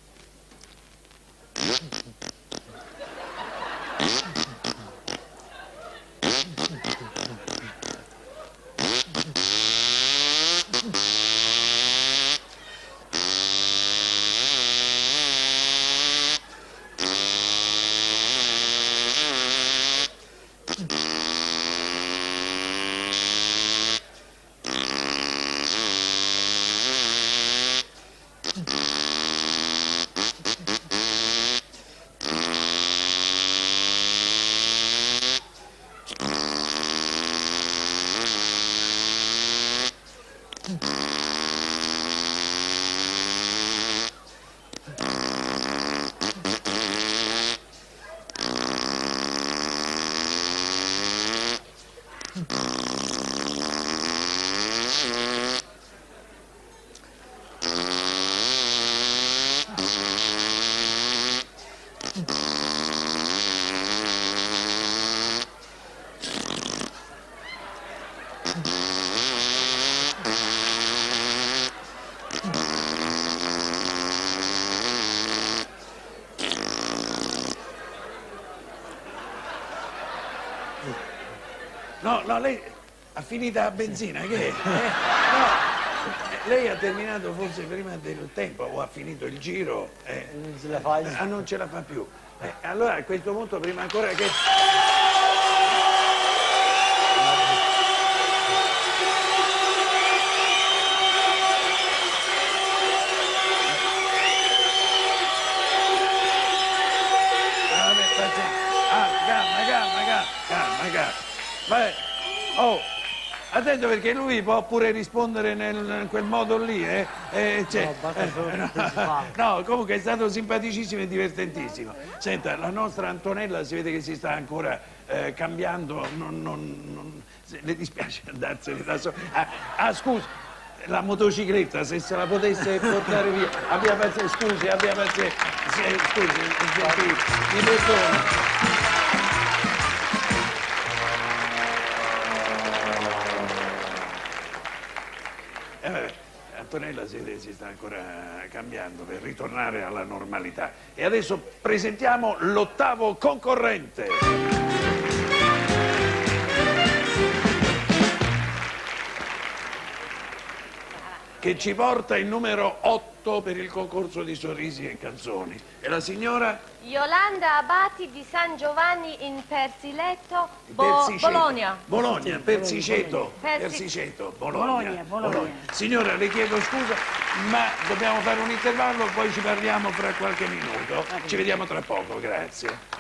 No, no, lei ha finito la benzina, che è? Eh? No, lei ha terminato forse prima del tempo o ha finito il giro. Eh. Non ce la fai? Ah, non ce la fa più. Eh, allora a questo punto prima ancora che... Ah, vabbè, pazienza. Ah, calma, calma, calma, calma, calma. Vai. Oh, Attento perché lui può pure rispondere nel, in quel modo lì, eh? Eh, cioè, No, basta solo il eh, principale. no, comunque è stato simpaticissimo e divertentissimo. Senta, la nostra Antonella si vede che si sta ancora eh, cambiando, non, non, non- se- le dispiace andarsene da sola. Ah, ah, scusi, la motocicletta, se se la potesse portare via, abbia pazienza, scusi, abbia pazienza, se- scusi, gentile, mi perdoni. Eh, vabbè, Antonella si, si sta ancora cambiando per ritornare alla normalità. E adesso presentiamo l'ottavo concorrente. Che ci porta il numero otto per il concorso di sorrisi e canzoni. E la signora? Yolanda Abati di San Giovanni in Persiletto, Bo- Persiceto. Bologna. Bologna, Persiceto. Persi- Persiceto, Bologna. Bologna, Bologna. Signora, le chiedo scusa, ma dobbiamo fare un intervallo, poi ci parliamo fra qualche minuto. Ci vediamo tra poco, grazie.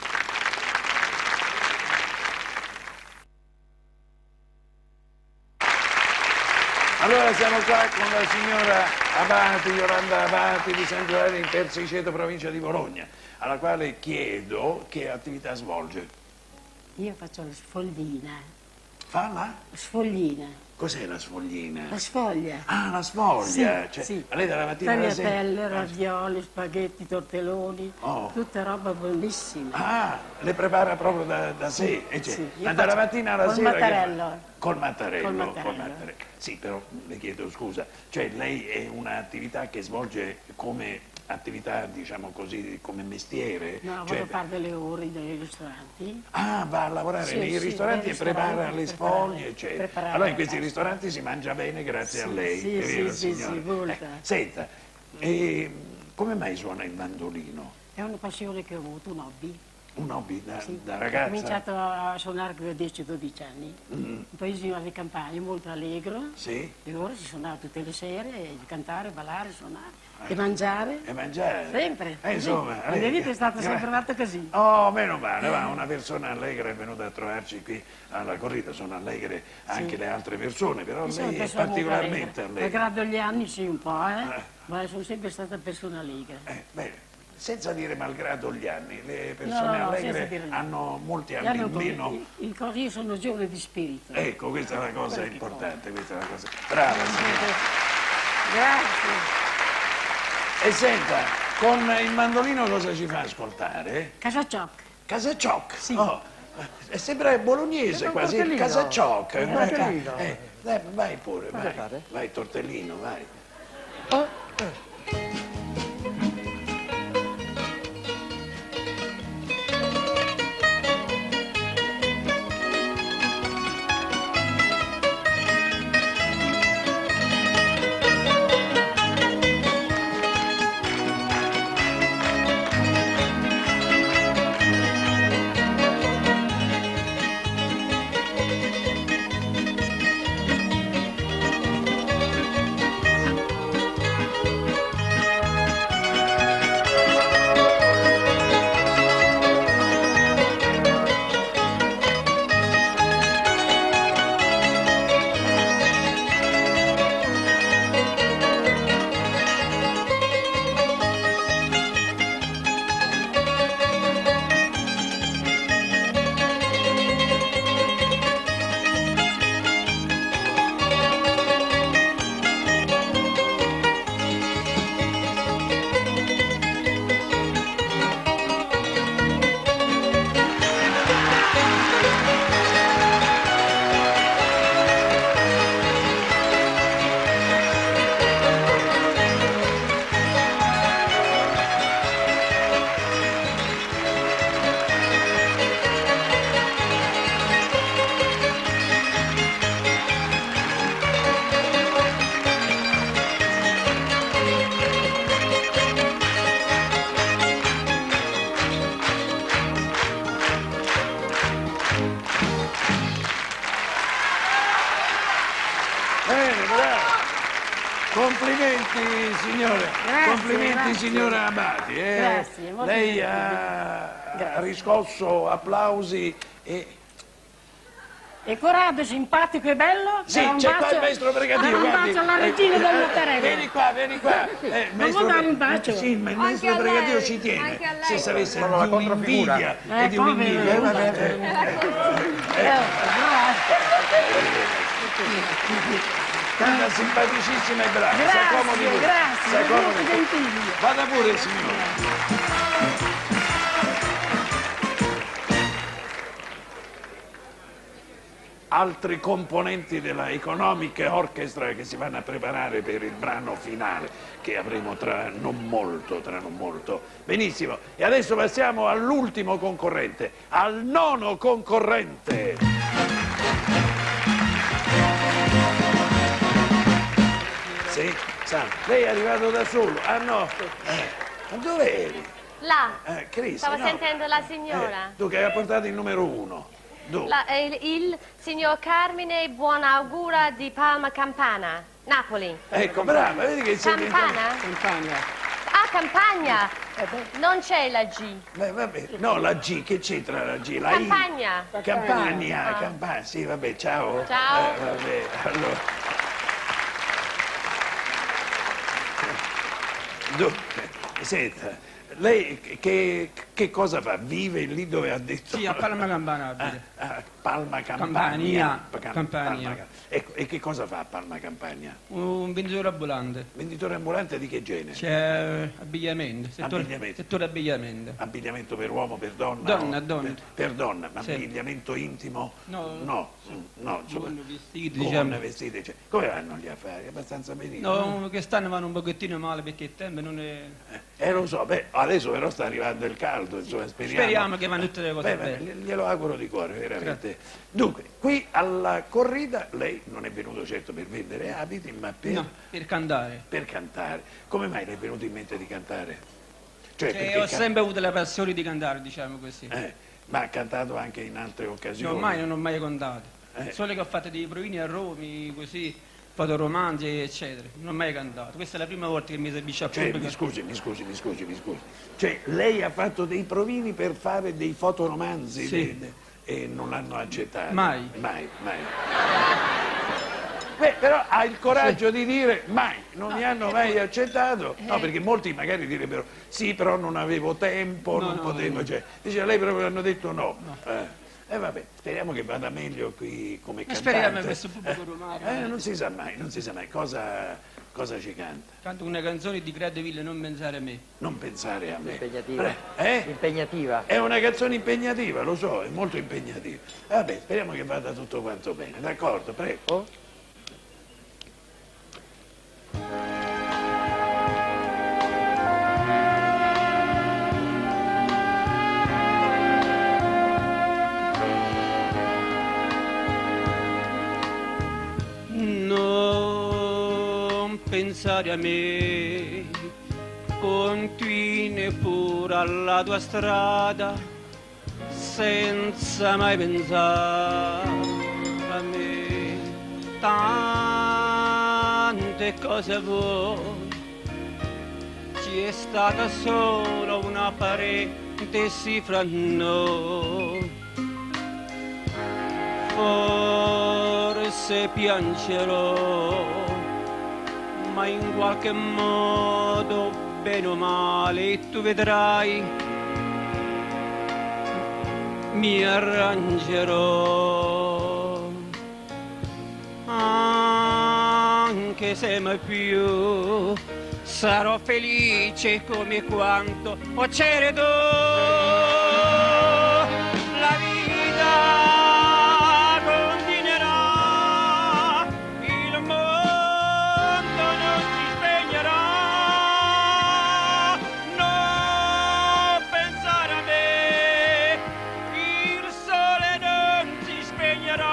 Allora siamo qua con la signora Abati, Yolanda Abati di San Giovanni in Persiceto, provincia di Bologna, alla quale chiedo che attività svolge. Io faccio la sfoglina. Fa la? Sfoglina. Cos'è la sfoglina? La sfoglia. Ah, la sfoglia. Sì, Cioè, sì. a lei dalla mattina alla sera... Tagliatelle, ravioli, spaghetti, tortelloni, Oh. tutta roba buonissima. Ah, le prepara proprio da, da sé. E cioè, sì, io ma dalla faccio mattina alla col sera... che fa? mattarello. Col mattarello. Col col mattarello. mattarello. Sì, però le chiedo scusa, cioè lei è un'attività che svolge come attività, diciamo così, come mestiere? No, Cioè, vado a fare delle ore nei ristoranti. ah, va a lavorare Sì, nei sì, ristoranti nei e prepara ristoranti, le preparare- sfoglie, eccetera. preparare Allora in la questi pasta. ristoranti si mangia bene grazie Sì, a lei, sì, è sì, vero, sì, signora? sì, molto. Eh, senta, e come mai suona il mandolino? È una passione che ho avuto, un hobby. Un hobby da, Sì. da Ho ragazza? cominciato a suonare a dieci dodici anni. Mm, Un paesino di campagna molto allegro. sì? E ora si suonava tutte le sere, e cantare, ballare, suonare e mangiare. E mangiare? Sempre. Eh, insomma, La mia lei- vita è stata gra- sempre fatta così. Oh, meno male, va, una persona allegra è venuta a trovarci qui alla corrida, sono allegre anche Sì. le altre persone, però Io sono lei è persona molto particolarmente allegra. allegra. Malgrado gli anni sì, un po', eh. Eh. Ma sono sempre stata persona allegra. Eh, bene, senza dire malgrado gli anni, le No, persone no, senza allegre dire niente. hanno molti Gli anni hanno in meno. come- il cosa, io sono giovane di spirito. Ecco, questa è la cosa importante, questa è la cosa. Brava signora. Grazie. E senta, con il mandolino cosa ci fa ascoltare? Casacioc. Casacioc? Sì. Oh, eh, sembra bolognese È un quasi, tortellino. Casacioc. Un Vai, tortellino. eh, dai, vai pure, Cosa vai. fare? Vai, tortellino, vai. Oh, Bene, bravo. Complimenti signore, Grazie, complimenti grazie. signora Abati. eh. Grazie, molto Lei bene. ha, ha Grazie. riscosso applausi e E è coraggio, simpatico e bello. Sì, darà un c'è qua bacio- il maestro Brigadier, darà un guardi. bacio alla Eh, regina eh, del eh, Mattarello. Vieni qua, vieni qua. Eh, Non maestro- vuoi dare un bacio? Sì, ma il Anche maestro a lei, Brigadier ci tiene. anche a lei. Se sapesse Sono la di controfigura. un'invidia Eh, e di un'invidia. povero, eh, eh, eh, eh, Tanta simpaticissima e brava. Grazie, S'accomodi pure. grazie, S'accomodi siete pure. gentili. Vada pure, signore. Altri componenti della Economic Orchestra che si vanno a preparare per il brano finale che avremo tra non molto, tra non molto. Benissimo, e adesso passiamo all'ultimo concorrente, al nono concorrente. Sì, sa, lei è arrivato da solo. Ah no, eh, ma dove eri? Là, Eh, Cris, stavo no. sentendo la signora. Eh, tu che hai portato il numero uno. Dove? La- eh, il, il signor Carmine Buonaugura di Palma Campana, Napoli. Ecco, brava, vedi che sei Campana? Campagna. Ah, Campagna! Non c'è la G. Beh, vabbè, no, la G, che c'entra la G? La I? Campagna. Campania, Ah. Campania, sì, vabbè, ciao. Ciao. Eh, vabbè, allora. Dunque, senta, lei che, che cosa fa? Vive lì dove ha detto? Sì, a Palma Campana abita. Ah, ah, Palma Campania. Campania. Cam- Campania. Palma- ecco, e che cosa fa a Palma Campania? Un venditore ambulante. Venditore ambulante di che genere? C'è abbigliamento, settore Abbigliamento. settore abbigliamento. Abbigliamento per uomo, per donna? Donna, o- donna. Per, per donna, ma Sì. abbigliamento intimo? No. No, mm, no, insomma. Buoni vestiti, buoni diciamo. vestiti, cioè, come vanno gli affari? Abbastanza benissimo. No, quest'anno vanno un pochettino male perché il tempo non è... Eh, lo so, beh, adesso però sta arrivando il caldo, insomma, speriamo. Speriamo che vanno tutte le cose Beh, beh, bene. glielo auguro di cuore, veramente. Dunque, qui alla corrida lei non è venuto certo per vendere abiti, ma per, No, per cantare. per cantare. Come mai le è venuto in mente di cantare? Cioè, Cioè, perché ho can- sempre avuto la passione di cantare, diciamo così. eh, ma ha cantato anche in altre occasioni? No, mai, non ho mai cantato. Eh. Solo che ho fatto dei provini a Roma, così, fotoromanzi, eccetera. Non ho mai cantato. Questa è la prima volta che mi esibisce a Cioè, pubblico. mi scusi, mi scusi, mi scusi, mi scusi. Cioè, lei ha fatto dei provini per fare dei fotoromanzi Sì. de- de- e non l'hanno accettato? Mai. Mai, mai. Beh, però ha il coraggio di dire mai, non mi hanno mai accettato. No, perché molti magari direbbero sì, però non avevo tempo, No, non no, potevo. no. Cioè, dice, a lei proprio hanno detto no. Eh. E vabbè, speriamo che vada meglio qui come Ma cantante. speriamo che questo pubblico romano. Eh, non si sa mai, non si sa mai cosa, cosa ci canta. Canto una canzone di Gradeville, non pensare a me. Non pensare a me. Impegnativa. Eh? Impegnativa. È una canzone impegnativa, lo so, è molto impegnativa. Vabbè, speriamo che vada tutto quanto bene, d'accordo, prego. Non pensare a me, continui pure alla tua strada, senza mai pensare a me. Tante cose vuoi, ci è stata solo una parentesi fra noi. Forse piangerò, ma in qualche modo, bene o male, tu vedrai, mi arrangerò. Anche se mai più sarò felice come quanto ho ceduto. La vita continuerà, il mondo non si spegnerà. Non pensare a me, il sole non si spegnerà.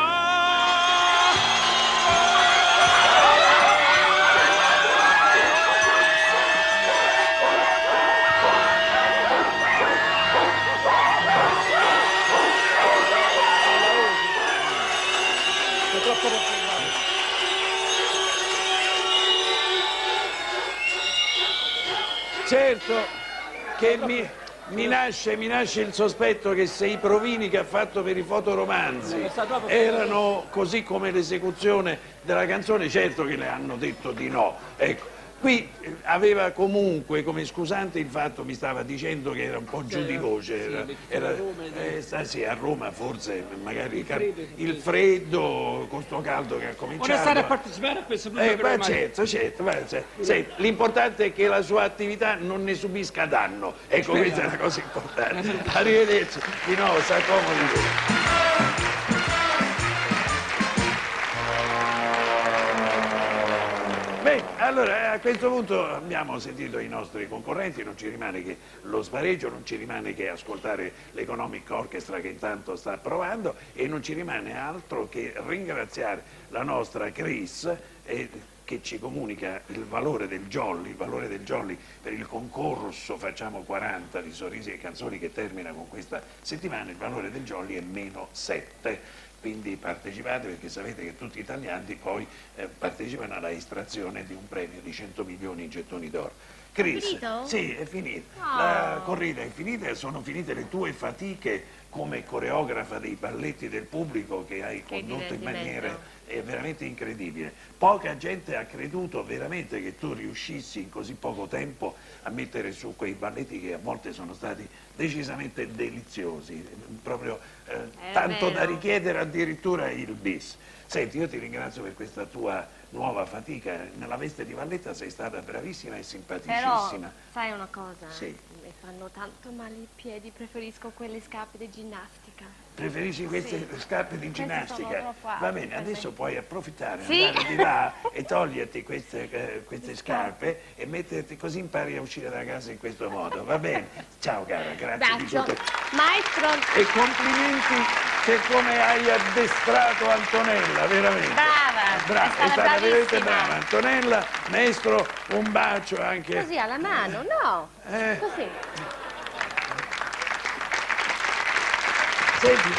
Certo che mi, mi nasce, mi nasce il sospetto che se i provini che ha fatto per i fotoromanzi erano così come l'esecuzione della canzone, certo che le hanno detto di no. Ecco. Qui aveva comunque come scusante il fatto, mi stava dicendo che era un po' giù di voce, era, era, eh, sta, sì, a Roma forse magari il freddo, con sto caldo che ha cominciato. Vuole stare a partecipare a questo eh, ma certo, certo, ma, certo. Senti, l'importante è che la sua attività non ne subisca danno, ecco, questa è la cosa importante. Arrivederci, di nuovo, sta comodo. Allora, a questo punto abbiamo sentito i nostri concorrenti, non ci rimane che lo spareggio, non ci rimane che ascoltare l'Economic Orchestra che intanto sta provando e non ci rimane altro che ringraziare la nostra Chris eh, che ci comunica il valore del jolly, il valore del jolly per il concorso Facciamo quaranta di Sorrisi e Canzoni che termina con questa settimana, il valore del jolly è meno sette. Quindi partecipate perché sapete che tutti gli italiani poi eh, partecipano alla estrazione di un premio di cento milioni in gettoni d'oro. Chris, È finito? Sì, è finita. Oh. La corrida è finita e sono finite le tue fatiche come coreografa dei balletti del pubblico che hai Che condotto in divertimento. maniera è veramente incredibile. Poca gente ha creduto veramente che tu riuscissi in così poco tempo a mettere su quei balletti che a volte sono stati decisamente deliziosi, proprio eh, tanto vero. da richiedere addirittura il bis. Senti, io ti ringrazio per questa tua nuova fatica, nella veste di Valletta sei stata bravissima e Però, simpaticissima. sai una cosa? Sì. Mi fanno tanto male i piedi, preferisco quelle scarpe di ginnastica. Preferisci queste Sì. scarpe di Queste ginnastica? sono troppo alte, Va bene, queste. adesso puoi approfittare, Sì. andare di là e toglierti queste, eh, queste scarpe e metterti così impari a uscire da casa in questo modo, va bene? Ciao cara, grazie di Bacio. tutto. Maestro, E complimenti per come hai addestrato Antonella, veramente. brava, Brava, è stata veramente bravissima. brava. Antonella, maestro, un bacio anche. Così alla mano, no? Eh. Così. Senti,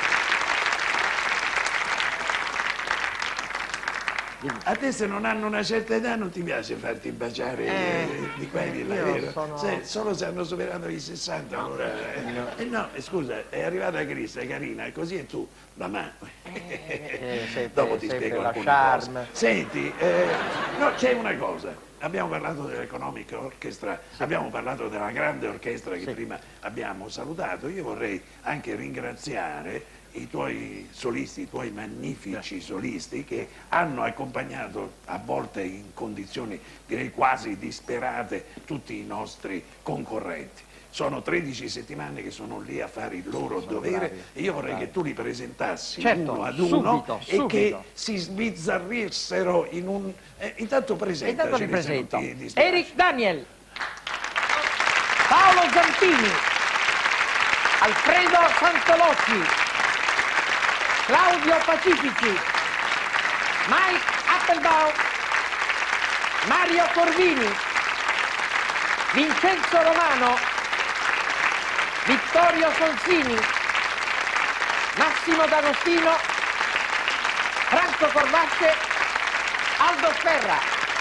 a te se non hanno una certa età non ti piace farti baciare Eh, eh, di qua e di là, io vero? sono- Se- solo se hanno superato i sessanta allora... eh, No. eh, no, eh, scusa, è arrivata Chris, è carina, e così e tu, la mano. sempre- Dopo ti sempre spiego la alcune charme. cose. Senti, eh, no, c'è una cosa. Abbiamo parlato dell'Economic Orchestra, abbiamo parlato della grande orchestra che prima abbiamo salutato. Io vorrei anche ringraziare i tuoi solisti, i tuoi magnifici solisti che hanno accompagnato a volte in condizioni direi quasi disperate tutti i nostri concorrenti. Sono tredici settimane che sono lì a fare il loro dovere bravi, e io vorrei bravi. che tu li presentassi Certo, uno ad uno subito, e che subito. si sbizzarrissero in un... Eh, intanto presentaci. Intanto li presento. Ti dispiace. Eric Daniel, Paolo Zampini, Alfredo Santolocchi, Claudio Pacifici, Mike Applebaum, Mario Corvini, Vincenzo Romano, Vittorio Solsini, Massimo D'Agostino, Franco Corvacce, Aldo Sferra.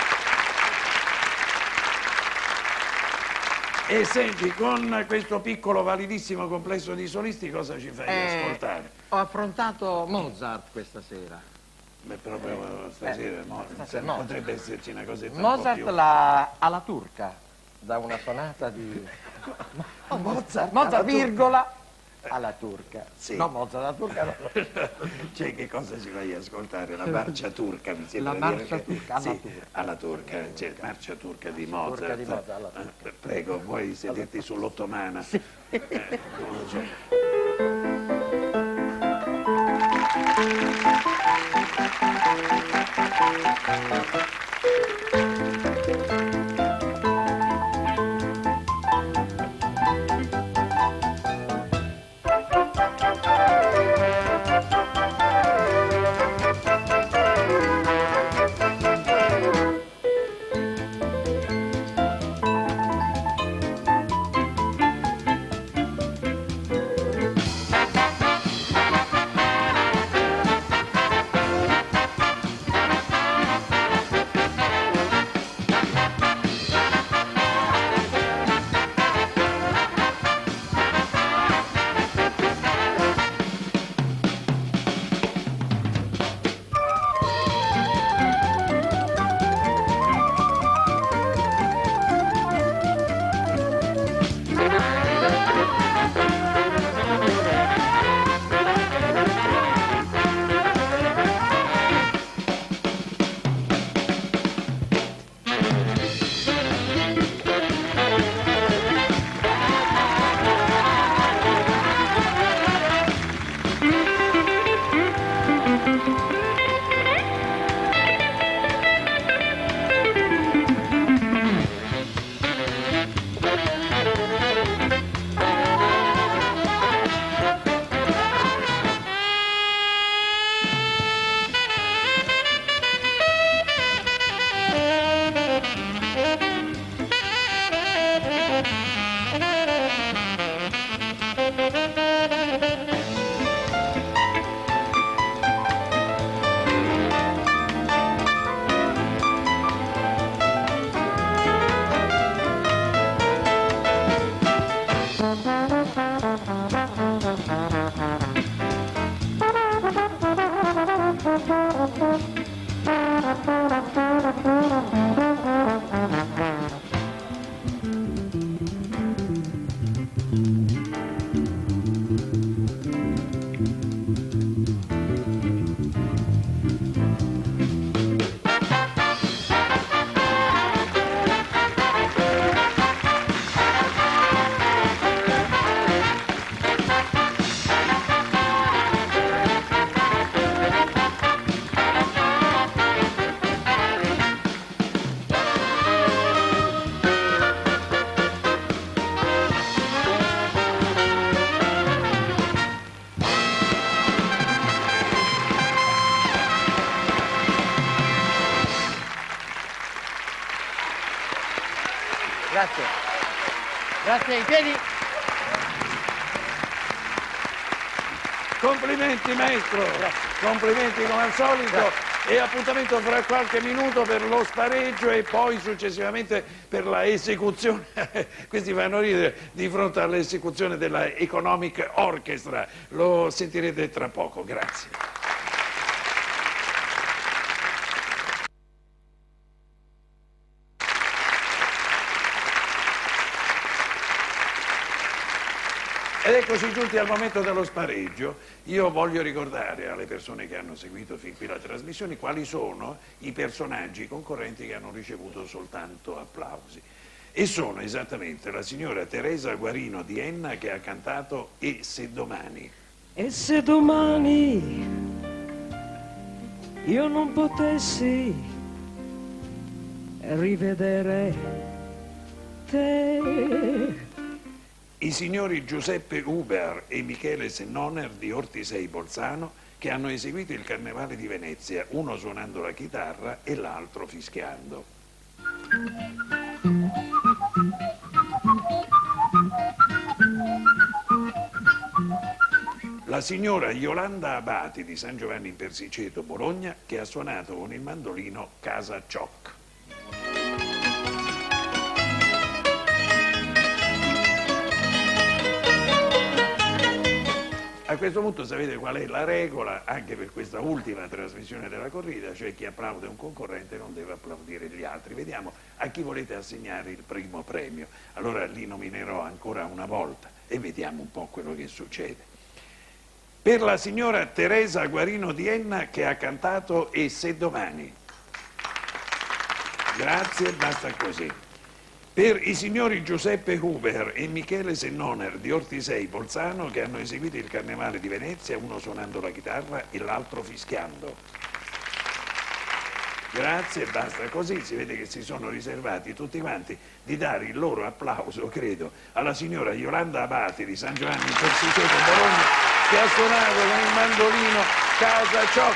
E senti, con questo piccolo validissimo complesso di solisti cosa ci fai Eh, ascoltare? Ho affrontato Mozart questa sera. Beh, proprio stasera, Eh, no, stasera non no. potrebbe esserci una cosetta un Mozart po' più... la, alla turca, da una sonata di... Oh, Mozart, Mozart, alla virgola, alla turca. Sì. No, Mozart alla turca no. Cioè, che cosa ci fai ascoltare? La marcia turca, mi sembra La dire marcia che- turca, alla sì, turca. alla turca, cioè, marcia turca di Mozart. Turca di Mozart, alla turca. Eh, Prego, vuoi sederti sull'ottomana? Eh, non lo so. Grazie, tieni. Complimenti maestro, complimenti come al solito. E appuntamento fra qualche minuto per lo spareggio e poi successivamente per la esecuzione, questi fanno ridere, di fronte all'esecuzione della Economic Orchestra. Lo sentirete tra poco, grazie. Ed eccoci giunti al momento dello spareggio. Io voglio ricordare alle persone che hanno seguito fin qui la trasmissione quali sono i personaggi concorrenti che hanno ricevuto soltanto applausi. E sono esattamente la signora Teresa Guarino di Enna, che ha cantato E se domani. E se domani io non potessi rivedere te. I signori Giuseppe Huber e Michele Sennoner di Ortisei Bolzano, che hanno eseguito il Carnevale di Venezia, uno suonando la chitarra e l'altro fischiando. La signora Iolanda Abati di San Giovanni in Persiceto, Bologna, che ha suonato con il mandolino Casa Cioc. A questo punto sapete qual è la regola anche per questa ultima trasmissione della corrida, cioè chi applaude un concorrente non deve applaudire gli altri. Vediamo a chi volete assegnare il primo premio. Allora li nominerò ancora una volta e vediamo un po' quello che succede. Per la signora Teresa Guarino di Enna, che ha cantato E se domani. Grazie, basta così. Per i signori Giuseppe Huber e Michele Sennoner di Ortisei Bolzano, che hanno eseguito il Carnevale di Venezia, uno suonando la chitarra e l'altro fischiando. Grazie, basta così. Si vede che si sono riservati tutti quanti di dare il loro applauso, credo, alla signora Iolanda Abati di San Giovanni in Persiceto, Bologna, che ha suonato con il mandolino Casa Cioc.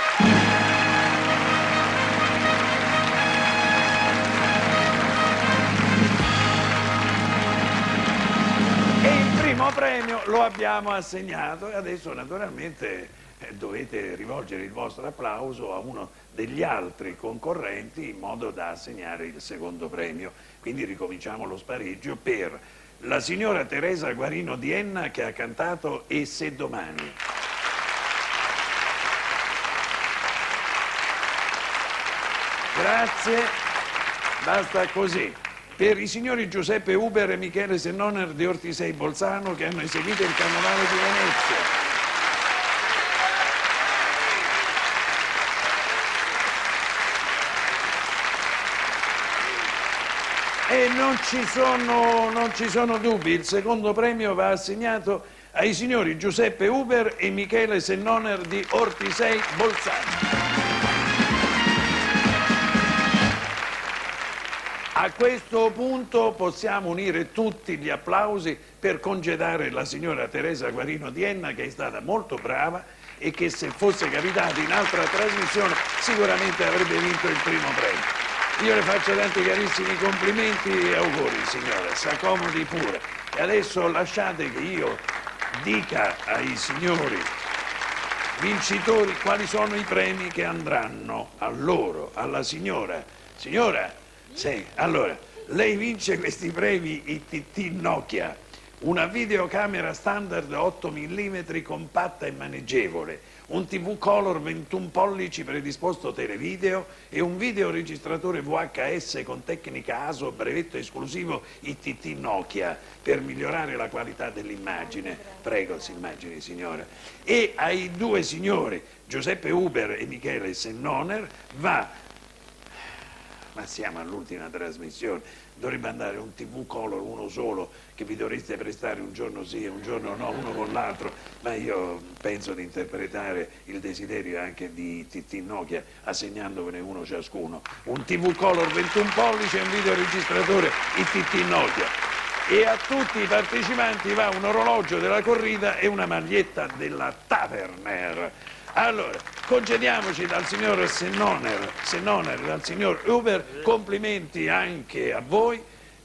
Il primo premio lo abbiamo assegnato e adesso naturalmente eh, dovete rivolgere il vostro applauso a uno degli altri concorrenti in modo da assegnare il secondo premio. Quindi ricominciamo lo spareggio per la signora Teresa Guarino di Enna, che ha cantato E se domani. Grazie, basta così. Per i signori Giuseppe Huber e Michele Sennoner di Ortisei Bolzano, che hanno eseguito il Carnevale di Venezia. E non ci sono, non ci sono dubbi, il secondo premio va assegnato ai signori Giuseppe Huber e Michele Sennoner di Ortisei Bolzano. A questo punto possiamo unire tutti gli applausi per congedare la signora Teresa Guarino di Enna, che è stata molto brava e che se fosse capitata in altra trasmissione sicuramente avrebbe vinto il primo premio. Io le faccio tanti carissimi complimenti e auguri, signora, s'accomodi pure. E adesso lasciate che io dica ai signori vincitori quali sono i premi che andranno a loro, alla signora. Signora, sì, allora, lei vince questi premi I T T Nokia, una videocamera standard otto millimetri compatta e maneggevole, un T V Color ventuno pollici predisposto televideo e un videoregistratore V H S con tecnica A S O brevetto esclusivo I T T Nokia per migliorare la qualità dell'immagine. Prego, si immagini, signora. E ai due signori, Giuseppe Huber e Michele Sennoner, va... Ma siamo all'ultima trasmissione, dovrebbe andare un T V Color, uno solo, che vi dovreste prestare un giorno sì e un giorno no, uno con l'altro, ma io penso di interpretare il desiderio anche di T T Nokia, assegnandovene uno ciascuno. Un T V Color ventuno pollici e un videoregistratore I T T Nokia. E a tutti i partecipanti va un orologio della corrida e una maglietta della Taverner. Allora, congediamoci dal signor Sennoner, Sennoner, dal signor Huber, complimenti anche a voi.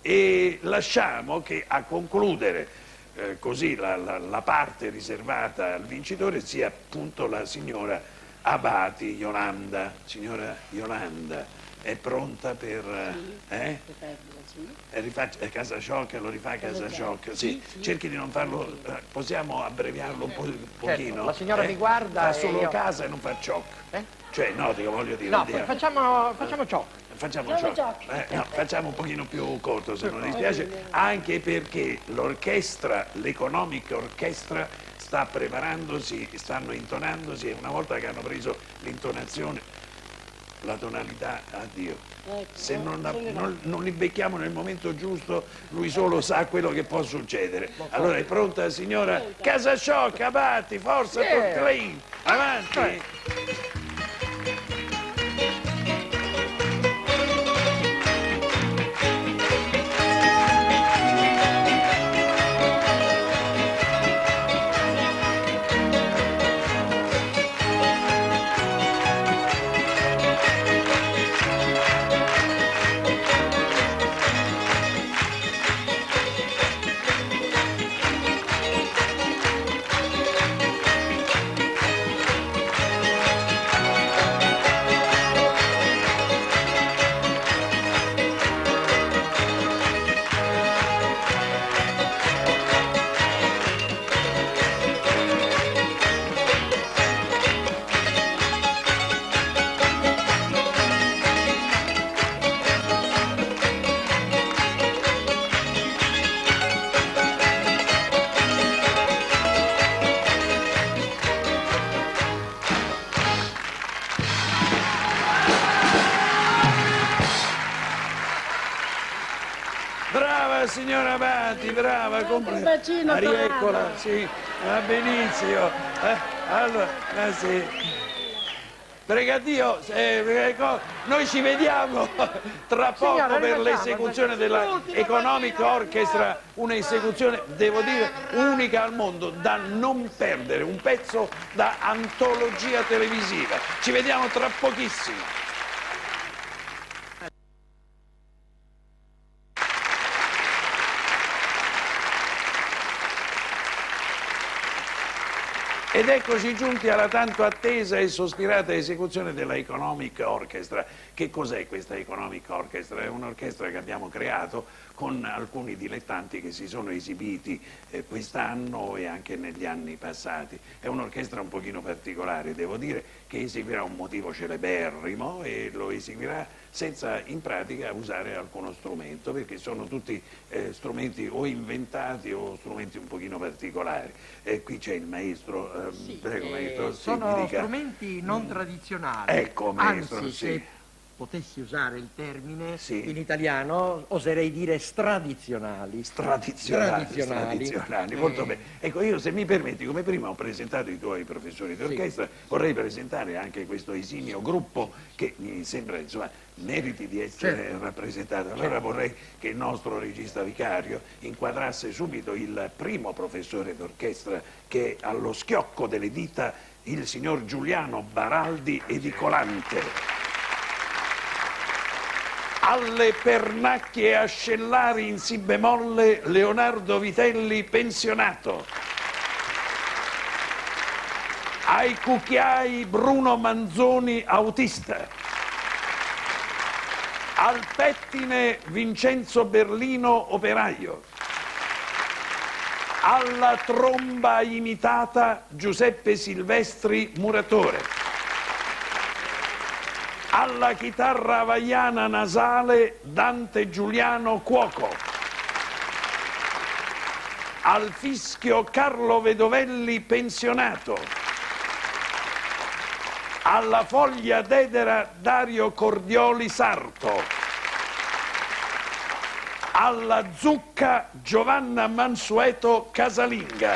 e lasciamo che a concludere eh, così la, la, la parte riservata al vincitore sia appunto la signora Abati, Yolanda. Signora Yolanda, è pronta per... Eh? E rifaccia, eh, Casa Sciocca, lo rifà Casa Sciocca, sì. Cerchi di non farlo, eh, possiamo abbreviarlo un, po', un pochino? Certo, la signora eh? mi guarda Fa e solo io- casa e non fa Sciocca. Eh? Cioè, no, dico, voglio dire... No, andiamo. facciamo, facciamo ciò. Facciamo Facciamo ciò. ciò. Eh, no, facciamo un pochino più corto se non dispiace, anche perché l'orchestra, l'economica orchestra sta preparandosi, stanno intonandosi e una volta che hanno preso l'intonazione, la tonalità, addio. Se non, non, non li becchiamo nel momento giusto, lui solo sa quello che può succedere. Allora è pronta signora Casa Sciocca, Abati, forza, Sì. Torclin, avanti. Brava signora Abati, brava, complimenti. bacino, Rieccola, brava. sì, va benissimo. Eh, allora, eh, sì. Prega Dio, eh, ecco, noi ci vediamo tra poco Signora, per rifacciamo, l'esecuzione della Economic Orchestra, un'esecuzione, devo dire, unica al mondo, da non perdere, un pezzo da antologia televisiva. Ci vediamo tra pochissimo. Ed eccoci giunti alla tanto attesa e sospirata esecuzione della Economic Orchestra. Che cos'è questa Economic Orchestra? È un'orchestra che abbiamo creato con alcuni dilettanti che si sono esibiti eh, quest'anno e anche negli anni passati. È un'orchestra un pochino particolare, devo dire, che eseguirà un motivo celeberrimo e lo eseguirà senza in pratica usare alcuno strumento, perché sono tutti eh, strumenti o inventati o strumenti un pochino particolari. Eh, qui c'è il maestro, eh, Sì, prego eh, maestro. sì, sono mi dica. strumenti non tradizionali. Ecco, maestro, Anzi, sì. se potessi usare il termine Sì. in italiano, oserei dire stradizionali. Tradizionali, Tradizionali. tradizionali, Eh, molto bene. Ecco, io se mi permetti, come prima ho presentato i tuoi professori d'orchestra, vorrei presentare anche questo esimio gruppo che mi sembra, insomma, meriti di essere Certo. rappresentato. Allora Certo. vorrei che il nostro regista vicario inquadrasse subito il primo professore d'orchestra, che è allo schiocco delle dita il signor Giuliano Baraldi Edicolante. Alle pernacchie ascellari in si bemolle Leonardo Vitelli pensionato. Ai cucchiai Bruno Manzoni autista. Al pettine Vincenzo Berlino operaio. Alla tromba imitata Giuseppe Silvestri muratore. Alla chitarra havaiana nasale Dante Giuliano cuoco. Al fischio Carlo Vedovelli pensionato. Alla foglia dedera Dario Cordioli sarto. Alla zucca Giovanna Mansueto casalinga.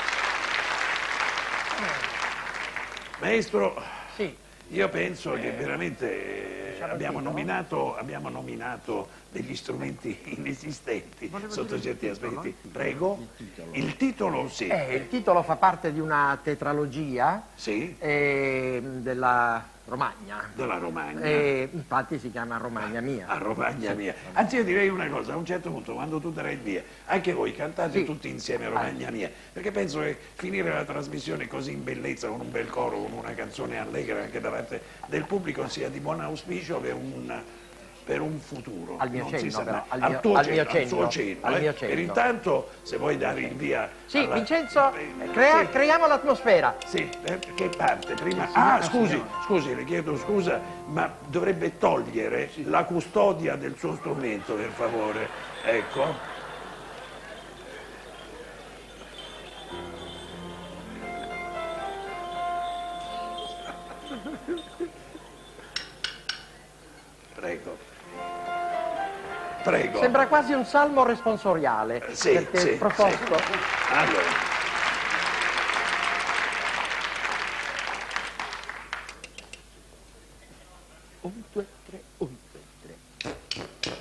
Maestro, sì. Io penso che veramente abbiamo nominato, abbiamo nominato degli strumenti inesistenti sotto certi aspetti. Prego? Il titolo, sì. Eh, il titolo fa parte di una tetralogia Sì. eh, della Romagna. Della Romagna. E infatti si chiama Romagna Mia. A Romagna Mia. Anzi, io direi una cosa, a un certo punto, quando tu darai il via, anche voi cantate Sì. tutti insieme Romagna Mia, perché penso che finire la trasmissione così in bellezza, con un bel coro, con una canzone allegra anche da parte del pubblico, sia di buon auspicio per un... per un futuro. Al mio Non cenno, si sa però, mai. al mio- tuo al cenno, mio al suo cenno, cenno. al eh. mio cenno. Per intanto, se vuoi dare il via... Sì, alla- Vincenzo, crea- creiamo l'atmosfera. Sì, eh, che parte prima? Ah, scusi, scusi, le chiedo scusa, ma dovrebbe togliere la custodia del suo strumento, per favore. Ecco. Prego. Prego. Sembra quasi un salmo responsoriale. Sì, perché sì, il proposto... sì. Allora. Un, due, tre, un, due, tre.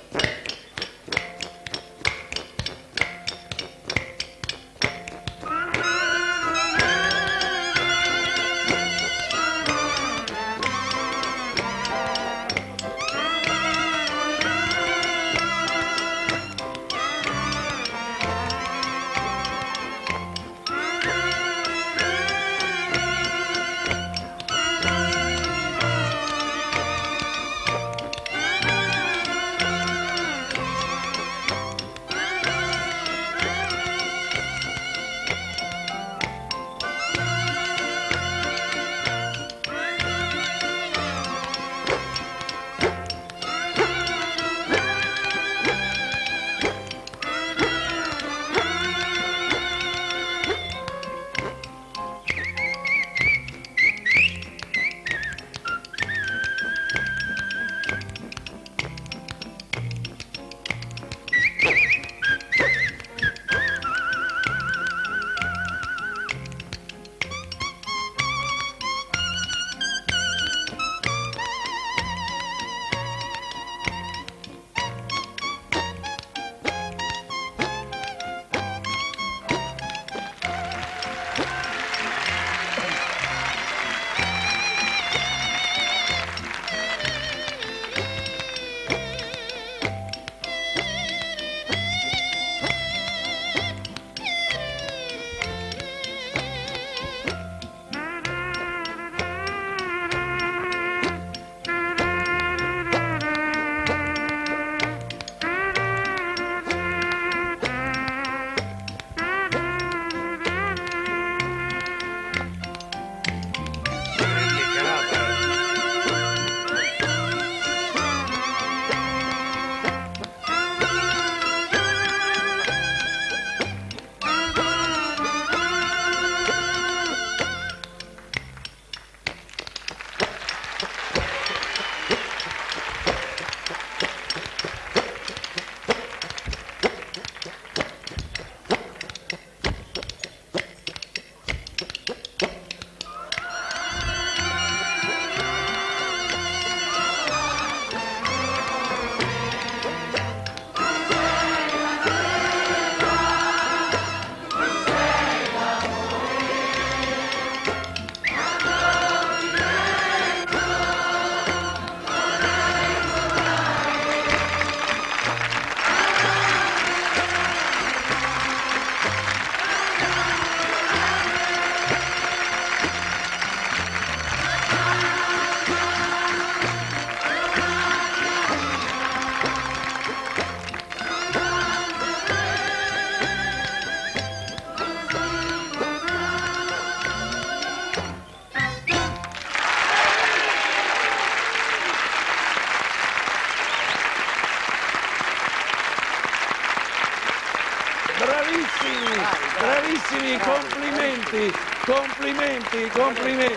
Bravissimi, bravissimi, complimenti, complimenti, complimenti.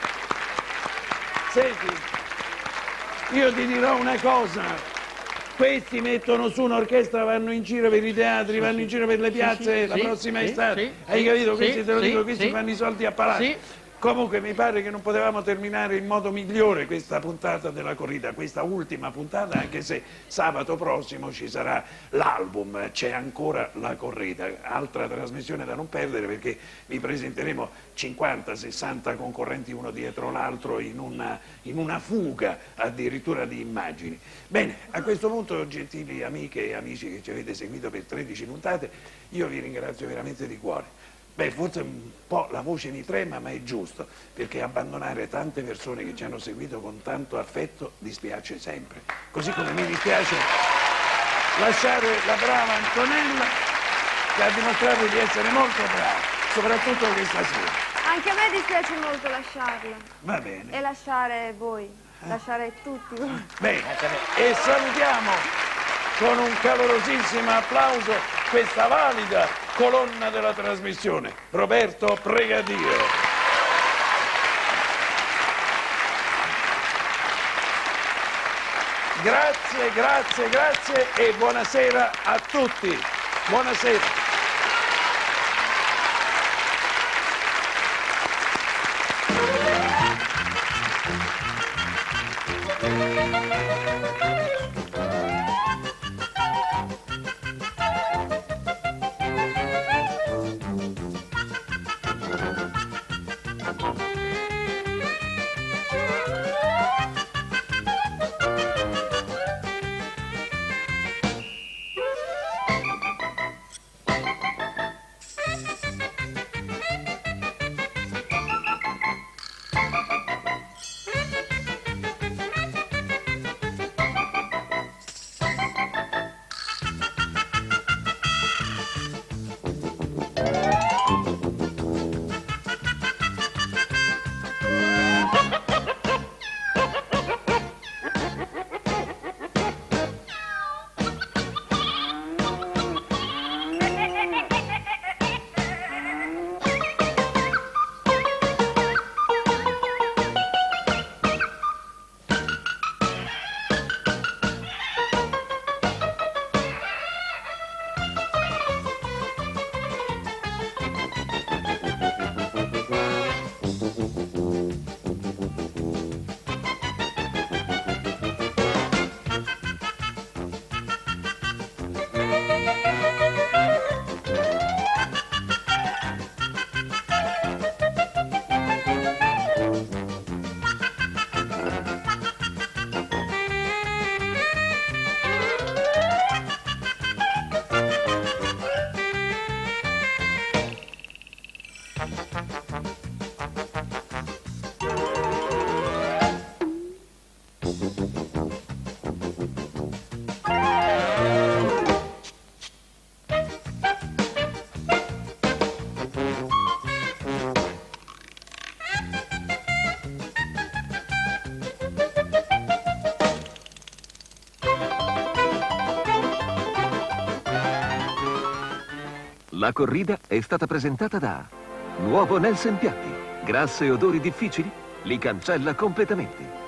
Senti, io ti dirò una cosa, questi mettono su un'orchestra, vanno in giro per i teatri, vanno in giro per le piazze sì, la sì, prossima sì, estate, sì, hai sì, capito? sì, Questi te lo sì, dico, questi sì. fanno i soldi a palazzo. Sì. Comunque mi pare che non potevamo terminare in modo migliore questa puntata della corrida, questa ultima puntata, anche se sabato prossimo ci sarà l'album, c'è ancora la corrida, altra trasmissione da non perdere perché vi presenteremo cinquanta sessanta concorrenti uno dietro l'altro in una, in una fuga addirittura di immagini. Bene, a questo punto, gentili amiche e amici che ci avete seguito per tredici puntate, io vi ringrazio veramente di cuore. Beh, forse un po' la voce mi trema, ma è giusto, perché abbandonare tante persone che ci hanno seguito con tanto affetto dispiace sempre. Così come mi dispiace lasciare la brava Antonella, che ha dimostrato di essere molto brava, soprattutto questa sera. Anche a me dispiace molto lasciarla. Va bene. E lasciare voi, lasciare tutti voi. Bene, e salutiamo con un calorosissimo applauso questa valida colonna della trasmissione, Roberto Pregadio. Grazie, grazie, grazie e buonasera a tutti. Buonasera. La corrida è stata presentata da Nuovo Nelson Piatti. Grasse e odori difficili? Li cancella completamente.